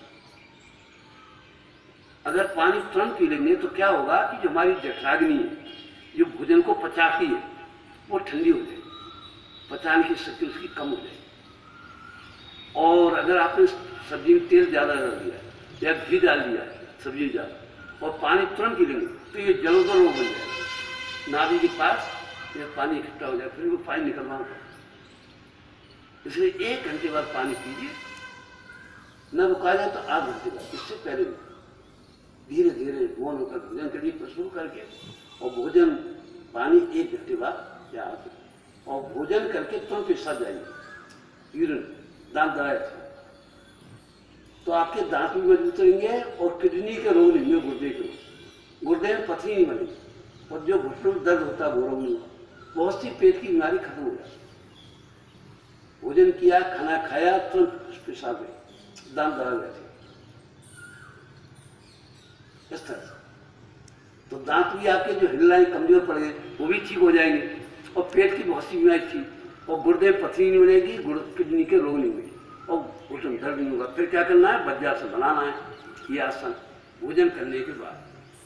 अगर पानी तुरंत पी लेंगे तो क्या होगा कि जो हमारी जठराग्नि है, जो भोजन को पचाती है, वो ठंडी हो जाएगी, पचाने की शक्ति उसकी कम हो जाएगी। और अगर आपने सब्जी में तेल ज़्यादा डाल दिया या घी डाल दिया सब्जी ज़्यादा और पानी तुरंत पी लेंगे तो ये जलोदर रोग बन जाएगा। नाभि के पास ये पानी इकट्ठा हो जाए, फिर वो पानी निकलवाना पड़ता। इसलिए एक घंटे बाद पानी पीजिए, न रुका जाए तो आध घंटे बाद, इससे पहले धीरे धीरे मौन होकर भोजन करिए प्रस्तुत करके। और भोजन पानी एक घंटे बाद या आधे, और भोजन करके तुरंत पेशाब जाइए, यूरिन दांत दबाए तो आपके दांत भी मजबूत रहेंगे और किडनी के रोग नहीं, गुर्दे के रोग, गुर्दे में पथरी नहीं बनेगी, और जो घुटनों में दर्द होता है वो रोग नहीं, बहुत सी पेट की बीमारी खत्म हो जाती। भोजन किया, खाना खाया, तुरंत पेशाब गए, दांत दबा गए इस तरह से। तो दांत भी आपके जो हिलने कमजोर पड़ गए वो भी ठीक हो जाएंगे, और पेट की बहुत सी बीमारी थी, और गुर्दे पथरी नहीं बनेगी, किडनी के रोग नहीं बनेगी, और घुटन दर्द नहीं होगा। फिर क्या करना है, वज्रासन बनाना है, ये आसन भोजन करने के बाद।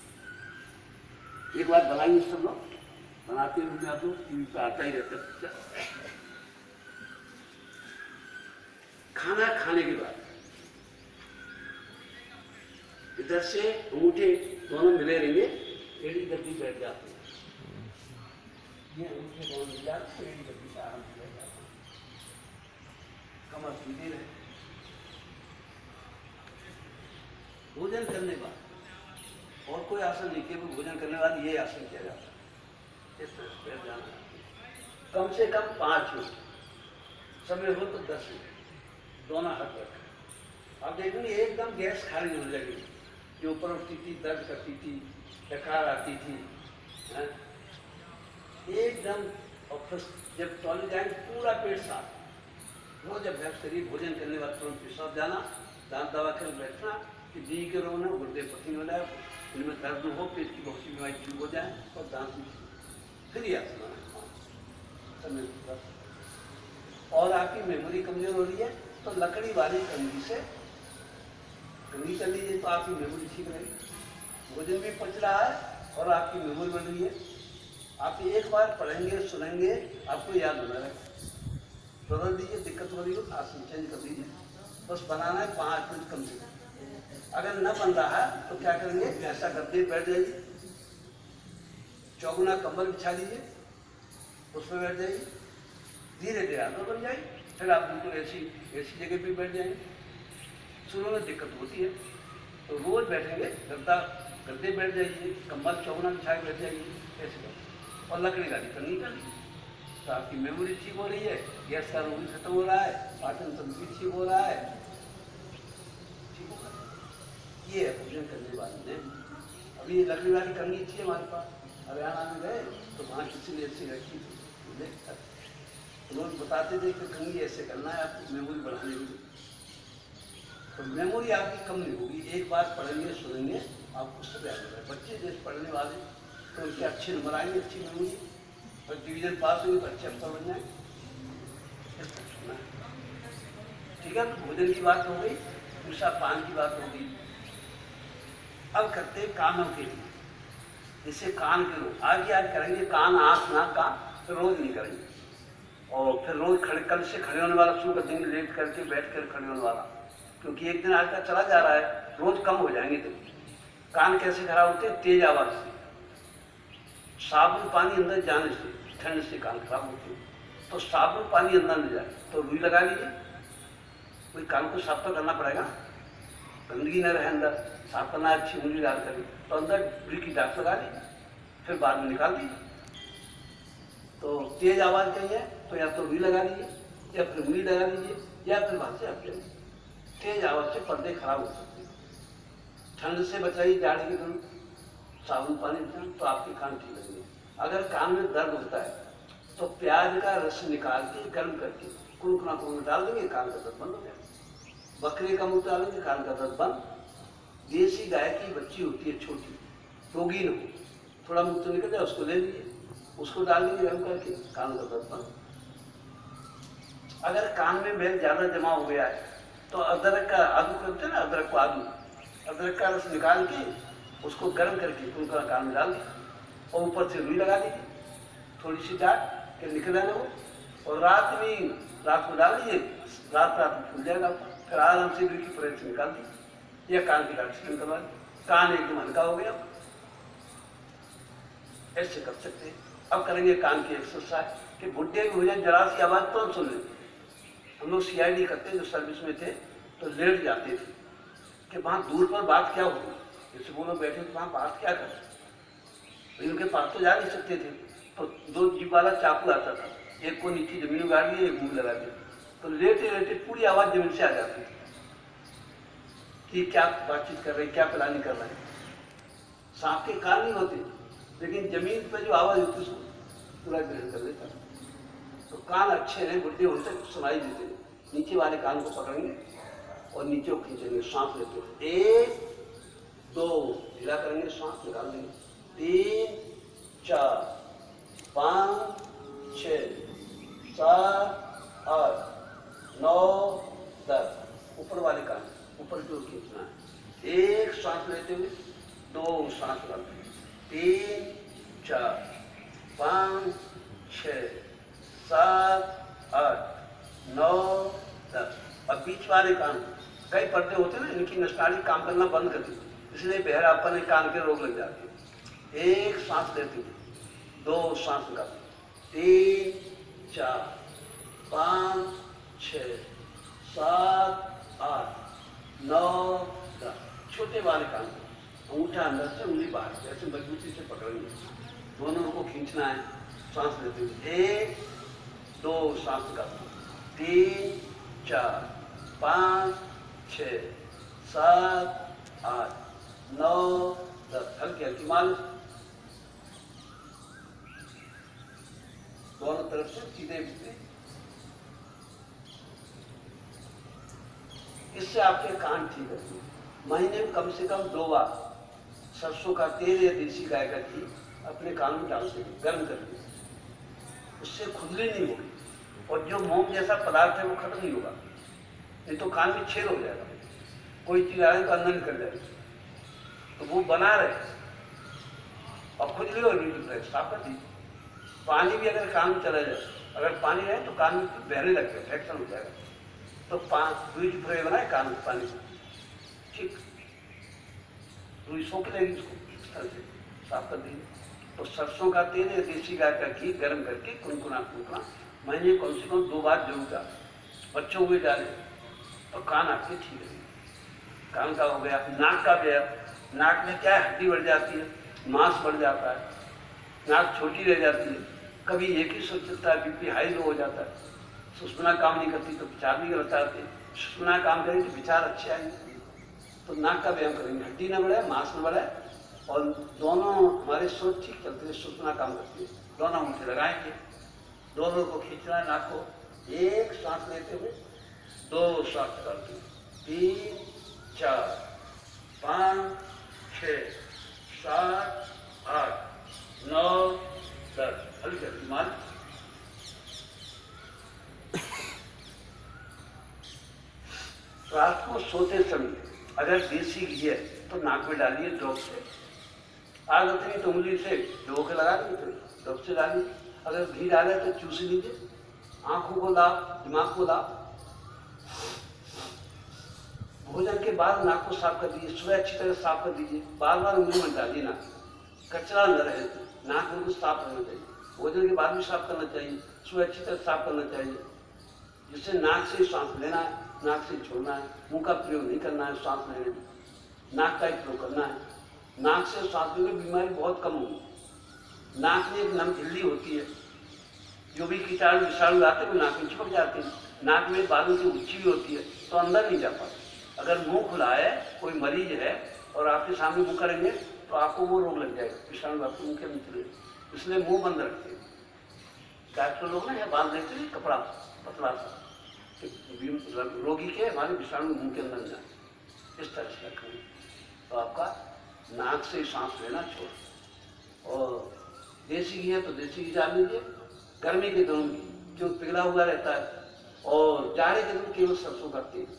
एक बार बनाइए सब लोग, बनाते हुए तो टीवी पे आता ही रहता है। खाना खाने के बाद इधर से अंगूठे दोनों मिले रहेंगे, एड़ी गद्दी बैठ जाते हैं, ये अंगूठे दोनों मिल जाते हैं, एड़ी गद्दी से आराम से बैठ जाते हैं, कमर सीधी रहे। भोजन करने के बाद और कोई आसन नहीं, केवल भोजन करने के बाद ये आसन किया जाता है, इस तरह से बैठ जाना। कम से कम पाँच मिनट, समय हो तो दस मिनट, दोनों हाथ रखें। आप देखेंगे एकदम गैस खाली हो जाएगी, जो ऊपर उठती थी, दर्द करती थी, डकार आती थी, है? एकदम और फिर जब टॉयलेट जाएंगे पूरा पेट साफ, रोज अभ्यास करिए। भोजन करने के बाद तुरंत पेशाब जाना, दांत दबा कर बैठना कि दी के रोना, गुर्दे पतली हो जाए, उनमें दर्द हो, पेट की बहुत सी बीमारी ठीक हो जाए और दांत में फिर ही आप समय। और आपकी मेमोरी कमजोर हो रही है तो लकड़ी वाली कंघी से कंघी कर लीजिए तो आपकी मेमोरी ठीक रहेगी, भोजन भी पच रहा है और आपकी मेमोरी बन रही है। आप एक बार पढ़ेंगे सुनेंगे आपको याद होना रहेगा। बदल दीजिए, दिक्कत हो रही हो आसन चेंज कर दीजिए, बस बनाना है पाँच मिनट कम से कम। अगर न बन रहा है तो क्या करेंगे, ऐसा करते बैठ जाइए, चौगुना कंबल बिछा लीजिए, उसमें बैठ जाइए, धीरे धीरे आदत बन जाएगी, फिर आप बिल्कुल ऐसी ऐसी जगह पे बैठ जाएंगे। शुरू में दिक्कत होती है तो रोज बैठेंगे, गद्दा गद्दे बैठ जाइए, कंबल चौगुना बिछा के बैठ जाइए, ऐसे करें और लकड़ी गाड़ी करनी चाहिए तो आपकी मेमोरी ठीक हो रही है, गैस का रोग भी खत्म हो रहा है, पाचन तंत्र भी ठीक हो रहा है, ठीक होगा। ये है भोजन करने वाले ने। अभी ये लकड़ी वाली कंघी थी हमारे पास, हरियाणा में गए तो वहाँ किसी ने ऐसी रखी थी, लोग बताते थे कि कंघी ऐसे करना है आपको मेमोरी बढ़ाने के लिए। तो मेमोरी आपकी कम नहीं होगी, एक बार पढ़ेंगे सुनेंगे आपको सब याद होगा। बच्चे जैसे पढ़ने वाले तो उनके अच्छे नंबर आएंगे, अच्छी मेमोरी, और डिवीजन पास होंगे तो अच्छे अफसर बन जाएंगे। ठीक है, तो भोजन की बात हो गई, दूसरा पान की बात होगी। अब करते हैं कानों के लिए, जैसे कान के रोग आगे आज करेंगे, कान आँख नाक कान, फिर रोज नहीं करेंगे। और फिर रोज खड़े कल से खड़े होने वाला शुरू कर देंगे, लेट करके बैठ कर खड़े होने वाला, क्योंकि एक दिन आज का चला जा रहा है, रोज कम हो जाएंगे। तो कान कैसे खराब होते हैं, तेज आवाज से, साबुन पानी अंदर जाने से, ठंड से कान खराब होते हैं। तो साबुन पानी अंदर न जाए तो रुई लगा लीजिए, कोई कान को साफ तो करना पड़ेगा, गंदगी न रहे अंदर, साफ करना अच्छी मुरली डाल कर, तो अंदर रुई की डाक लगा लीजिए, फिर बाद में निकाल दीजिए। तो तेज आवाज चाहिए तो या तो रुई लगा लीजिए या फिर मुरली लगा लीजिए या फिर वहां से आप जाइए। तेज आवाज से पर्दे खराब हो सकते हैं। ठंड से बचाइए, जाड़े के दिन साबुन पानी पिए तो आपके कान ठीक लगेंगे। अगर कान में दर्द होता है तो प्याज का रस निकाल के गर्म करके कुनकुना कुनकुना डाल देंगे, कान का दर्द बंद हो जाएगा। बकरे का मुंह डालेंगे, कान का दर्द बंद। देसी गाय की बच्ची होती है छोटी, रोगी न हो, थोड़ा मुंह तो निकल जाए, उसको ले लीजिए, उसको डाल दीजिए गर्म करके, कान का दर्द बंद। अगर कान में मैल ज्यादा जमा हो गया है तो अदरक का आदू करते हैं ना, अदरक को आदू, अदरक का रस निकाल के उसको गर्म करके कुनकुना कान में डाल दीजिए और ऊपर से रुई लगा दीजिए, थोड़ी सी डाट के निकल आने वो, और रात में रात को डाल दीजिए, रात रात में फूल जाएगा, फिर आराम से रुई की परेड से निकाल दीजिए या कान की डाट से निकलवा दीजिए, कान एकदम हल्का हो गया। ऐसे कर सकते हैं। अब करेंगे कान की एक्सरसाइज कि बुढ़े भी हो जाए, जरा सी आवाज तो सुन लेते। हम लोग सी आई डी करते जो सर्विस में थे तो लेट जाते थे कि वहाँ दूर पर बात क्या होगी, जैसे वो लोग बैठे तो वहाँ बात क्या कर, भाई उनके पास तो जा नहीं सकते थे, तो दो जीप वाला चाकू आता था, एक को नीचे जमीन उगाड़ दिए, एक मुंह लगा दिया, तो लेटे लेटे पूरी आवाज जमीन से आ जाती थी कि क्या बातचीत कर रहे हैं, क्या प्लानिंग कर रहे हैं। सांप के कान नहीं होते लेकिन जमीन पर जो आवाज होती उसको पूरा ग्रहण कर लेता। तो कान अच्छे हैं, बुढ़े होते सुनाई देते हैं। नीचे वाले कान को पकड़ेंगे और नीचे को खींचेंगे, सांस लेते हैं, एक दो ढीला करेंगे, सांस निकाल देंगे, तीन चार पाँच छः सात आठ नौ दस, ऊपर वाले कान ऊपर की ओर खींचना है। एक सांस लेते हुए, दो सांस लगाते हैं, तीन चार पाँच छः सात आठ नौ दस। अब बीच वाले कान, कई पर्दे होते हैं ना, इनकी नसनाली काम करना बंद कर दी, इसलिए बहरापन ने कान के रोग लग जाते हैं। एक सांस लेते हैं, दो सांस लगाते, तीन चार पाँच छः सात आठ नौ दस। छोटे वाले कान को अंगूठा अंदर से उंगली बाहर, ऐसे मजबूती से पकड़ेंगे, दोनों को खींचना है। सांस लेते हुए, एक दो सांस लगाते, तीन चार पाँच छः सात आठ नौ दस। हल्की हल्की मालिश। दोनों तरफ से सीधे सीधे। इससे आपके कान ठीक रहते हैं। महीने में कम से कम दो बार सरसों का तेल या देसी गाय का घी अपने कान में डाल देंगे गर्म करके, उससे खुजली नहीं होगी और जो मोम जैसा पदार्थ है वो खत्म नहीं होगा, नहीं तो कान में छेद हो जाएगा, कोई चीज आए तो अंदर निकल जाएगी, तो वो बना रहे और खुजली और रहे साफ कर दीजिए। पानी भी अगर कान में चला जाए, अगर पानी रहे तो कान में बहने लगता है, इन्फेक्शन हो जाएगा, तो पाँच रुई फ्रे बनाए कान में पानी ठीक रुई सो के लेगी उसको इस तरह से साफ कर दीजिए। तो सरसों का तेल या देसी गाय का घी गर्म करके कुनकुना कुनकुना महीने कम से कम दो बार जरूर डालें, बच्चों को डालें तो कान आपके ठीक है। कान का हो गया। नाक का भी है, नाक में क्या है, हड्डी बढ़ जाती है, मांस बढ़ जाता है, नाक छोटी रह जाती है, कभी एक ही सोच चलता है, बीपी हाई लो हो जाता है, सुषुम्ना काम नहीं करती तो विचार भी गलत आते, सुषुम्ना काम करें तो विचार अच्छे आएंगे। तो नाक का व्यायाम करेंगे, हड्डी न बढ़े, मांस न बढ़े और दोनों हमारे सोच ठीक चलते हैं, सुषुम्ना काम करती है। दोनों मुठ्ठी लगाएंगे, दोनों को खींचना है, नाक को एक सांस लेते हुए दो सांस करते हुए, तीन चार पाँच छः सात आठ नौ दस, हल्की हल्की मार। रात को सोते समय अगर देसी घी है तो नाक में डालिए ड्रॉप से, आदत नहीं तो उंगली से डो के लगा लीजिए, ड्रॉप से डालिए। अगर घी डाले तो चूस लीजिए, आंखों को लाओ, दिमाग को लाओ। भोजन के बाद नाक को साफ कर दीजिए, सुबह अच्छी तरह साफ कर दीजिए, बार बार उंगली मत डालिए, नाक कचरा न रहे, नाक बिल्कुल साफ रहना चाहिए। भोजन के बाद भी साफ करना चाहिए, सुबह अच्छी तरह साफ करना चाहिए, जिससे नाक से सांस लेना है, नाक से छोड़ना है, मुंह का प्रयोग नहीं करना है, सांस लेने में नाक का ही प्रयोग करना है। नाक से सांस लेने में बीमारी बहुत कम होगी। नाक में एक नम झिल्ली होती है, जो भी कीटाणु विषाणु आते हैं वो नाक में चिपक जाते हैं। नाक में बालों की उच्ची भी होती है तो अंदर नहीं जा पाते। अगर मुंह खुला है, कोई मरीज है और आपके सामने मुंह करेंगे तो आपको वो रोग लग जाएगा, विषाणु आपके मुंह के अंदर, इसलिए मुंह बंद रखते हैं। डॉक्टर लोग ना यह बांध देते हैं कपड़ा पतला सा, रोगी के हमारे विषाणु मुंह के अंदर जाए, इस तरह से रखेंगे तो आपका नाक से सांस लेना छोड़। और देसी घी है तो देसी घी डाल लीजिए, गर्मी के दिनों में जो पिघला हुआ रहता है, और जाड़े के दिन केवल सरसों का तेल।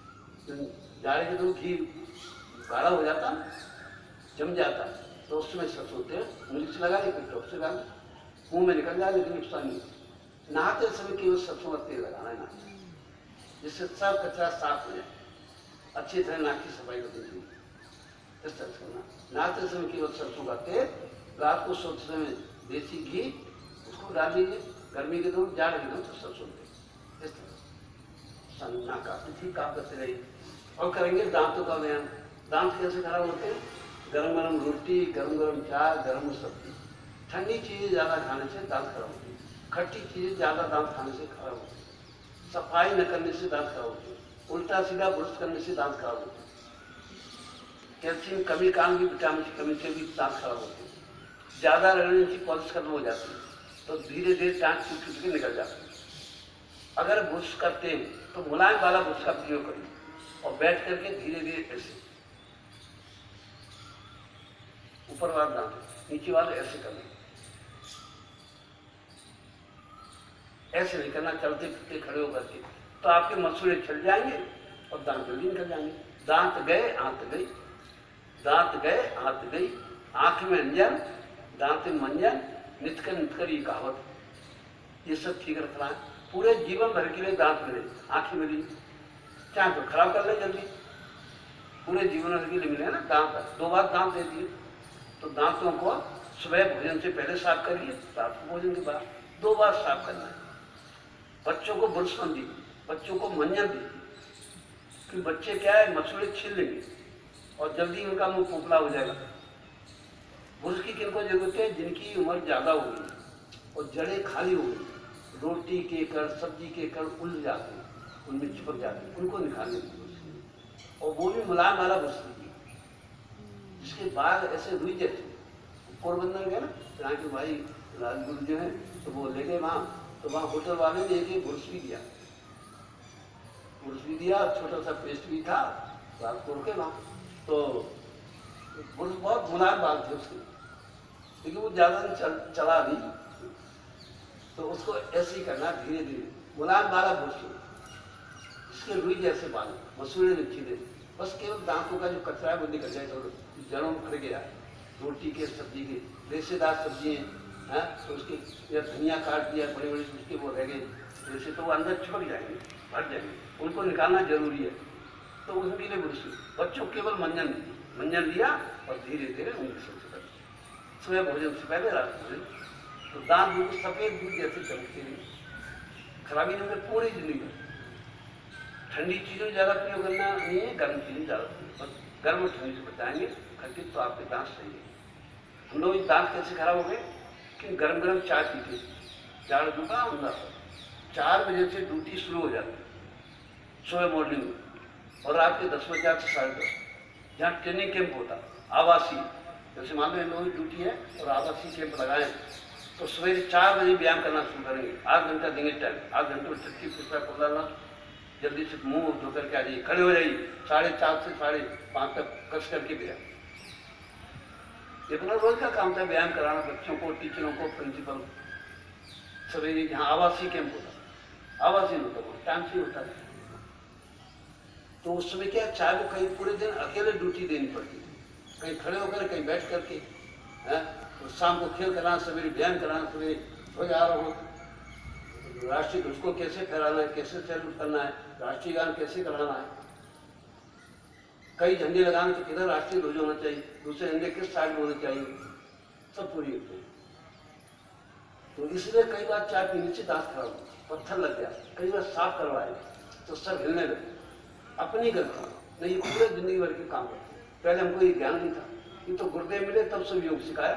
जाड़े के दिन घी गाढ़ा हो जाता है, जम जाता है, तो उस समय सरसों तेल उंगली से लगा लेकिन टॉप से डाल मुंह में निकल जाए, लेकिन नुकसान नहीं। नहाते समय केवल सरसों का तेल लगाना है नाक, जिससे सब कचरा साफ हो जाए, अच्छी तरह नाक की सफाई होती है। इस तरह से करना, नहाते समय केवल सरसों का तेल, रात को सोते समय देसी घी उसको डाल दीजिए, गर्मी के दिन जाड़े के दिन तो सरसों तेल। इस तरह नाक काफी ठीक काम करते रहिए। और करेंगे दांतों का व्यायाम। दांत कैसे खराब होते हैं? गरम गरम रोटी, गरम गरम चाय, गरम सब्जी, ठंडी चीजें ज्यादा खाने से दांत खराब होती है, खट्टी चीजें ज्यादा दांत खाने से खराब होती है, सफाई न करने से दांत खराब होती है, उल्टा सीधा ब्रश करने से दांत खराब होते हैं, कैल्शियम कमी कारण भी, विटामिन की कमी से भी दांत खराब होते हैं, ज्यादा रगड़ने से पॉलिश खत्म हो जाती है, तो धीरे धीरे दांत टूट टूट के निकल जाते हैं। अगर ब्रश करते हैं तो मुलायम वाला ब्रश का प्रयोग करिए और बैठ करके धीरे धीरे ऐसे ऊपर वाला दांत, नीचे वाले ऐसे करना, ऐसे नहीं करना चलते फिरते खड़े होकर के, तो आपके मसूड़े छिल जाएंगे और दांत जल्दी निकल जाएंगे। दांत गए आंत गई, दांत गए आंत गई, आंख में अंजन दांत में मंजन, नितकर नितकर ये कहावत, ये सब ठीक रखना है। पूरे जीवन भर के लिए दांत मिले, आंखें मिली, चाहे तो खराब कर ले जल्दी, पूरे जीवन भर के लिए मिले ना दांत। दो बार दांत दे दिए तो दांतों को सुबह भोजन से पहले साफ करिए, रात को भोजन के बाद दो बार साफ करना है। बच्चों को बुरशन दीजिए, बच्चों को मंजन दीजिए, कि बच्चे क्या है मसूड़े छील लेंगे और जल्दी उनका मुंह पोपला हो जाएगा। बुरश की किनको जरूरत है? जिनकी उम्र ज्यादा हो गई और जड़ें खाली हो गई, रोटी के कड़, सब्जी के कड़ उलझ जाते हैं, उनमें चिपक जाते हैं, उनको निकालने की बुरश, और वो भी मुलायम वाला बुरश लीजिए, जिसके बाद ऐसे रुई जैसे। पोरबंदर गए ना, यहाँ के भाई राजगुरु जो है तो वो ले गए वहाँ, तो वहाँ होटल वाले ने एक एक बुरश भी दिया, बुरश भी दिया, छोटा सा पेस्ट भी था, रात को रुके वहाँ। तो बुरश बहुत मुलायम बाल थे उसके, लेकिन वो ज़्यादा दिन चल, चला नहीं, तो उसको ऐसे ही करना धीरे धीरे, मुलायम वाला बुरश, इसके रुई जैसे बाल, मसूरे रखी दे, बस केवल दांतों का जो कचरा है वो निकल जाए, तो जड़ों में खड़ गया, रोटी के सब्जी के रेशेदार सब्जी हैं, तो उसके या धनिया काट दिया बड़े बड़े, उसके वो रह गए जैसे, तो वो अंदर चिपक जाएंगे, भर जाएंगे, उनको निकालना जरूरी है। तो उसमें भी बुरश, बच्चों केवल मंजन मंजन लिया और धीरे धीरे उनकी सबसे पहले सुबह भोजन से पहले रात भोजन, तो दांत बिल्कुल सफेद दूध जैसे चमकते नहीं, खराबी नहीं होगी पूरी जिंदगी में। ठंडी चीज़ें ज़्यादा प्रयोग करना नहीं है, गर्म चीज़ें ज़्यादा प्रयोग, बस गर्म और ठंडी से बचाएंगे खर्चे, तो आपके दांत सही है। हम लोग दांत कैसे खराब हो गए कि गर्म गर्म चाय पीते, जाड़ दूंगा अंदर चार बजे से ड्यूटी शुरू हो जाती है सुबह मॉर्निंग में, और रात के दस बजे से साढ़े दस, जहाँ ट्रेनिंग कैंप होता आवासीय, जैसे मान लो इन लोगों की ड्यूटी है और आवासीय कैंप लगाए, तो सवेरे चार बजे व्यायाम करना शुरू करेंगे, आठ घंटा देंगे टाइम, आठ घंटे में चक्की पिछड़ा को डालना, जल्दी से मुंह धो करके आ जाइए, खड़े हो जाइए, साढ़े चार से साढ़े पाँच तक कस करके व्यायाम। ये अपना रोज का काम था, व्यायाम कराना बच्चों को, टीचरों को, प्रिंसिपल, सवेरे जहाँ आवासीय कैंप होता, आवासीय होता वो टाइम से होता है। तो उस समय क्या चाहे वो कहीं पूरे दिन अकेले ड्यूटी देनी पड़ती थी, कहीं खड़े होकर कहीं बैठ करके, है तो शाम को खेल कराना, सवेरे व्यायाम कराना, सवेरे हो जा रहा हूँ, राष्ट्रीय ध्वज को कैसे फहराना है, कैसे सैल्यूट करना है, राष्ट्रीय गान कैसे कराना है, कई झंडे लगाने तो किधर राष्ट्रीय ध्वज होना चाहिए, दूसरे झंडे किस साइड में होने चाहिए, सब पूरी होती है। तो इसलिए कई बार चाय पीने से दांत खराब, पत्थर लग गया, कई बार साफ करवाए तो सर हिलने लगे, अपनी गलती नहीं, ये पूरे जिंदगी भर के काम करते। पहले हमको ये ज्ञान नहीं था, ये तो गुरुदेव मिले तब सब योग सिखाया,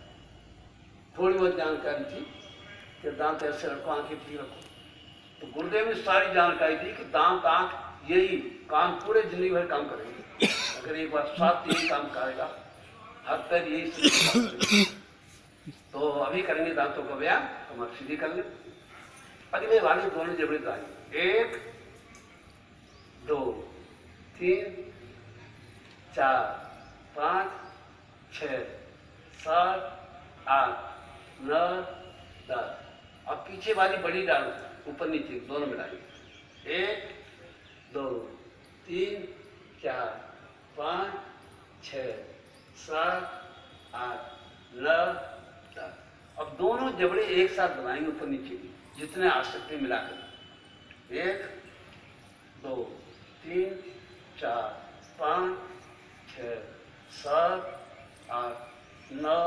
थोड़ी बहुत जानकारी थी कि दांत ऐसे रखो, आंखें ठीक रखो, तो गुरुदेव ने सारी जानकारी दी कि दांत आंख यही काम पूरे जिंदगी भर काम करेंगे, अगर एक बार स्वास्थ्य यही काम करेगा, हर पैर यही। तो अभी करेंगे दांतों का व्यायाम, हम अब सीधी कर लें। अगले वाले दोनों जबड़े दाएं, एक दो तीन चार पाँच छः सात आठ नौ दस, अब पीछे वाली बड़ी डाल ऊपर नीचे दोनों मिलाएंगे, एक दो तीन चार पाँच छः सात आठ नौ दस। अब दोनों जबड़े एक साथ बनाएंगे ऊपर नीचे की, जितने आ सकते मिलाकर, एक दो तीन चार पाँच छः सात आठ नौ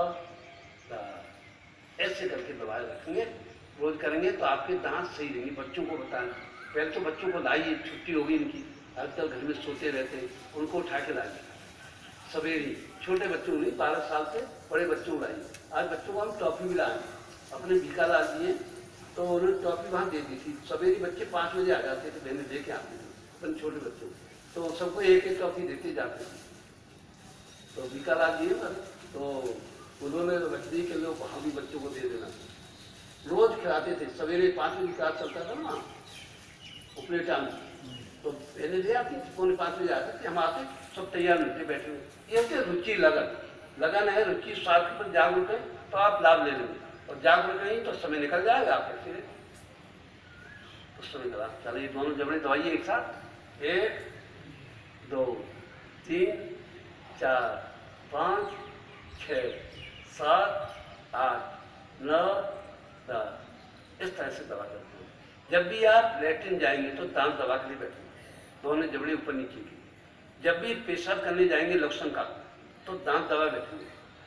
दस, ऐसे करके दबाए रखेंगे, रोज करेंगे तो आपके दांत सही रहेंगे। बच्चों को बताएं, पहले तो बच्चों को लाइए, छुट्टी होगी इनकी, आजकल घर में सोते रहते हैं, उनको उठा के लाइए सवेरे, छोटे बच्चों नहीं, बारह साल से बड़े बच्चों को लाइए। आज बच्चों को हम टॉफी भी लाए, अपने बीका ला दिए, तो उन्होंने टॉफी वहाँ दे दी थी, सवेरे बच्चे पाँच बजे आ जाते थे, बहने दे के आते थे अपन छोटे बच्चों, तो सबको एक एक टॉफी देते जाते थे, तो बीका ला दिए ना, तो उन्होंने रख दी कि लोग वहाँ भी बच्चों को दे देना, रोज खिलाते थे। सवेरे पाँच बजे क्लास चलता था ना उपले टाइम, तो पहले दे आती, पौने पाँच बजे आते थे, हम आते सब तैयार मिलते बैठे हुए, ये होते रुचि लगन, लगन है रुचि स्वास्थ्य पर जागरूक है तो आप लाभ ले लेंगे, और जागरूक नहीं तो समय निकल जाएगा आप कैसे, तो समय निकला। चलिए दोनों जबड़े दवाइए एक साथ, एक दो तीन चार पाँच छः सात आठ नौ दस, इस तरह से दबा करते हैं। जब भी आप लैट्रिन जाएंगे तो दांत दबा के लिए बैठेंगे, दोनों जबड़े ऊपर नीचे की। जब भी पेशाब करने जाएंगे लक्षण का, तो दांत दबा बैठेंगे,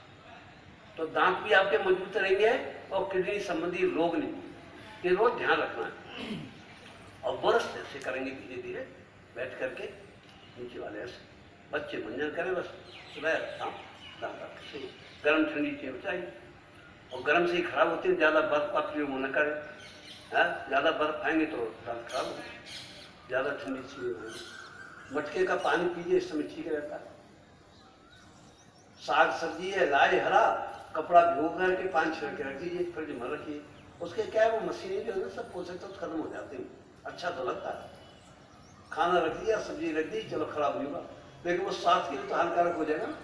तो दांत भी आपके मजबूत रहेंगे और किडनी संबंधी रोग नहीं, ये रोज ध्यान रखना है। और ब्रश ऐसे करेंगे धीरे धीरे बैठ करके, नीचे वाले ऐसे, बच्चे मंजन करें बस सुबह शाम, दांत आपके सही। गर्म ठंडी चीज चाहिए, और गर्म से ही खराब होते हैं, ज़्यादा बर्फ का प्रयोग न करें, है ज़्यादा बर्फ खाएंगे तो दांत खराब हो, ज़्यादा ठंडी चीज़ें होंगी। मटके का पानी पीजिए, इस समय ठीक रहता है। साग सब्जी है, लाए हरा, कपड़ा भिगो करके पाँच छिड़के रख दीजिए, फ्रिज में रखिए। उसके क्या है, वो मशीनें जो है ना सब पोषक तत्व खत्म हो जाते हैं, अच्छा तो लगता है। खाना रख दिया, सब्जी रख दी, चलो खराब नहीं हुआ, लेकिन वो स्वास्थ्य के लिए तो हानिकारक हो जाएगा ना।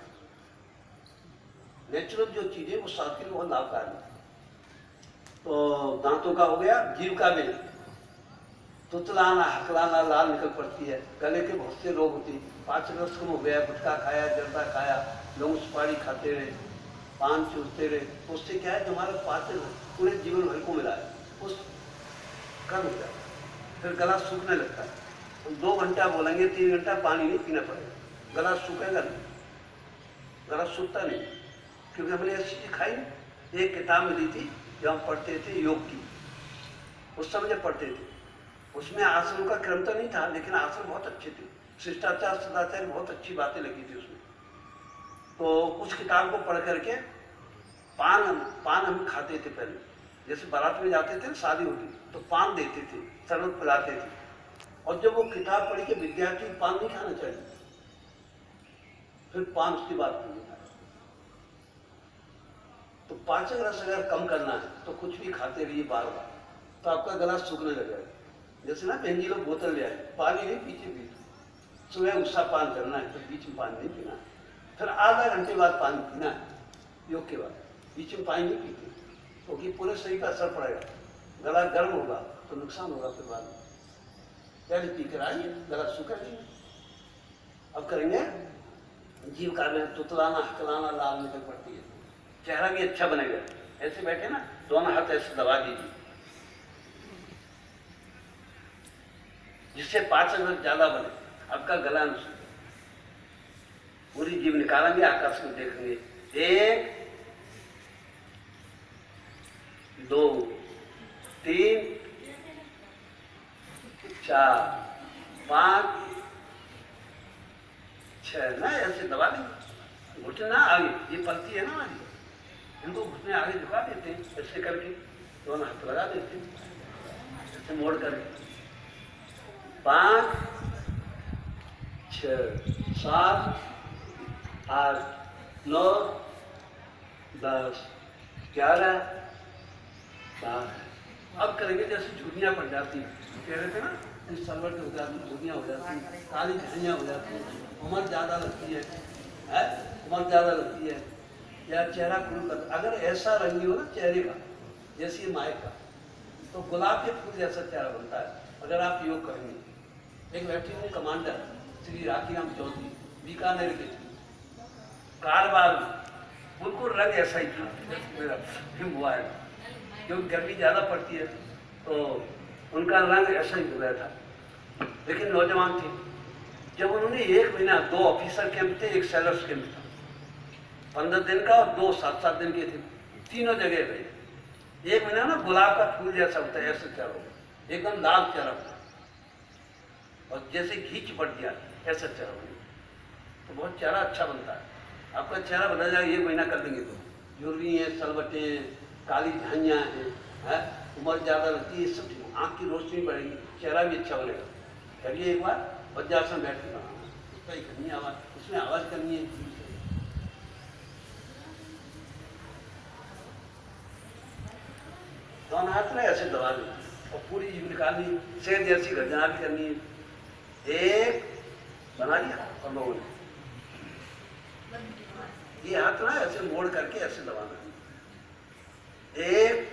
नेचुरल जो चीज़ है वो स्वास्थ्य के लिए बहुत लाभकारी है। तो दांतों का हो गया। जीव का भी तुतलाना, हकलाना, लाल निकल पड़ती है, गले के बहुत से रोग होते हैं। पाचन रस कम हो गया, गुटखा खाया, जर्दा खाया, लौंग सुपारी खाते रहे, पान चूसते रहे, उससे क्या है, हमारा पाचन पूरे जीवन भर को मिला है, उस कम हो जाता है। फिर गला सूखने लगता है। हम दो घंटा बोलेंगे, तीन घंटा पानी नहीं पीना पड़ेगा, गला सूखेगा नहीं, गला सूखता नहीं, क्योंकि हमने ऐसी चीज़ खाई। एक किताब मिली थी जो हम पढ़ते थे, योग की, उस समय जब पढ़ते थे, उसमें आसनों का क्रम तो नहीं था, लेकिन आसन बहुत अच्छे थे, शिष्टाचार सदाचार बहुत अच्छी बातें लगी थी उसमें। तो उस किताब को पढ़ करके पान पान हम खाते थे पहले, जैसे बारात में जाते थे, शादी होती तो पान देते थे, शरबत पिलाते थे। और जब वो किताब पढ़ी कि विद्यार्थी पान नहीं खाना चाहिए, फिर पान उसकी बात नहीं था। तो पाचन रस अगर कम करना है तो कुछ भी खाते रहिए बार बार, तो आपका गला सूखने लगेगा। जैसे ना बहन जी लोग बोतल ले आए, पानी नहीं पीछे पीछे, सुबह उसका पान करना है, फिर बीच में पानी नहीं पीना है, फिर आधा घंटे बाद पानी पीना है, योग के बाद बीच में पानी नहीं पीते, क्योंकि तो पूरे शरीर का असर पड़ेगा, गला गर्म होगा तो नुकसान होगा। फिर बाद में पहले पी कर आइए, गला सूखा नहीं। अब करेंगे जीव का में तुतलाना, हकलाना, लाल निकल पड़ती है, चेहरा भी अच्छा बनेगा। ऐसे बैठे ना, दोनों हाथ ऐसे दबा दीजिए, जिससे पाचन ज्यादा बने, आपका गला न सूखे। पूरी जीव निकालेंगे, आकाश में देखेंगे, एक, दो, तीन, चार, पांच, छह, ना ऐसे दबा देंगे, घुटने ना आगे, ये पलती है ना हमारी, इनको घुटने आगे झुका देते हैं, ऐसे करके दोनों हाथ लगा देते हैं, ऐसे मोड़ करके, पांच, छः, सात, आठ, नौ, दस, ग्यारह, बारह। अब करेंगे जैसे झुर्रियाँ पड़ जाती हैं, कह रहे थे ना, इस सलवट हो जाती, झुर्रियाँ हो जाती, काली झाइयाँ हो जाती, उम्र ज़्यादा लगती है, है उम्र ज़्यादा लगती है, या चेहरा खुल कर, अगर ऐसा रंगी हो ना चेहरे का, जैसे माइक का, तो गुलाब के फूल जैसा चेहरा बनता है अगर आप योग करेंगे। एक लेफ्टिनेंट कमांडर श्री राखीराम चौधरी बीकानेर के थे, कारवार में बिल्कुल रंग ऐसा ही था मेरा हुआ है, क्योंकि गर्मी ज़्यादा पड़ती है तो उनका रंग ऐसा ही हो गया था, लेकिन नौजवान थे। जब उन्होंने एक महीना, दो ऑफिसर कैंप थे, एक सेलर्स कैंप था, पंद्रह दिन का और दो सात सात दिन के थे, तीनों जगह गए। एक महीना ना गुलाब का फूल जैसा होता है, ऐसे चेहरा होगा, एकदम लाल चेहरा होता है, और जैसे घी चिपट गया ऐसा चेहरा होगा, तो बहुत चेहरा अच्छा बनता है। आपका चेहरा बदल जाएगा, एक महीना कर देंगे तो। झुर्री है, सलवटें, काली झाइयाँ हैं, है उम्र ज़्यादा लगती है, सब आँख की रोशनी बढ़ेगी, चेहरा भी अच्छा बनेगा। करिए एक बार, वज्रासन बैठ के बनाना, उसका ही करनी है आवाज़, उसमें आवाज़ करनी है। दोनों हाथ में ऐसे दबा दें और पूरी जीभ निकालनी, शेर जैसी गर्जना भी करनी है। एक बना दिया और लोगों ने ये हाथ ना ऐसे मोड़ करके ऐसे दबाना है। एक,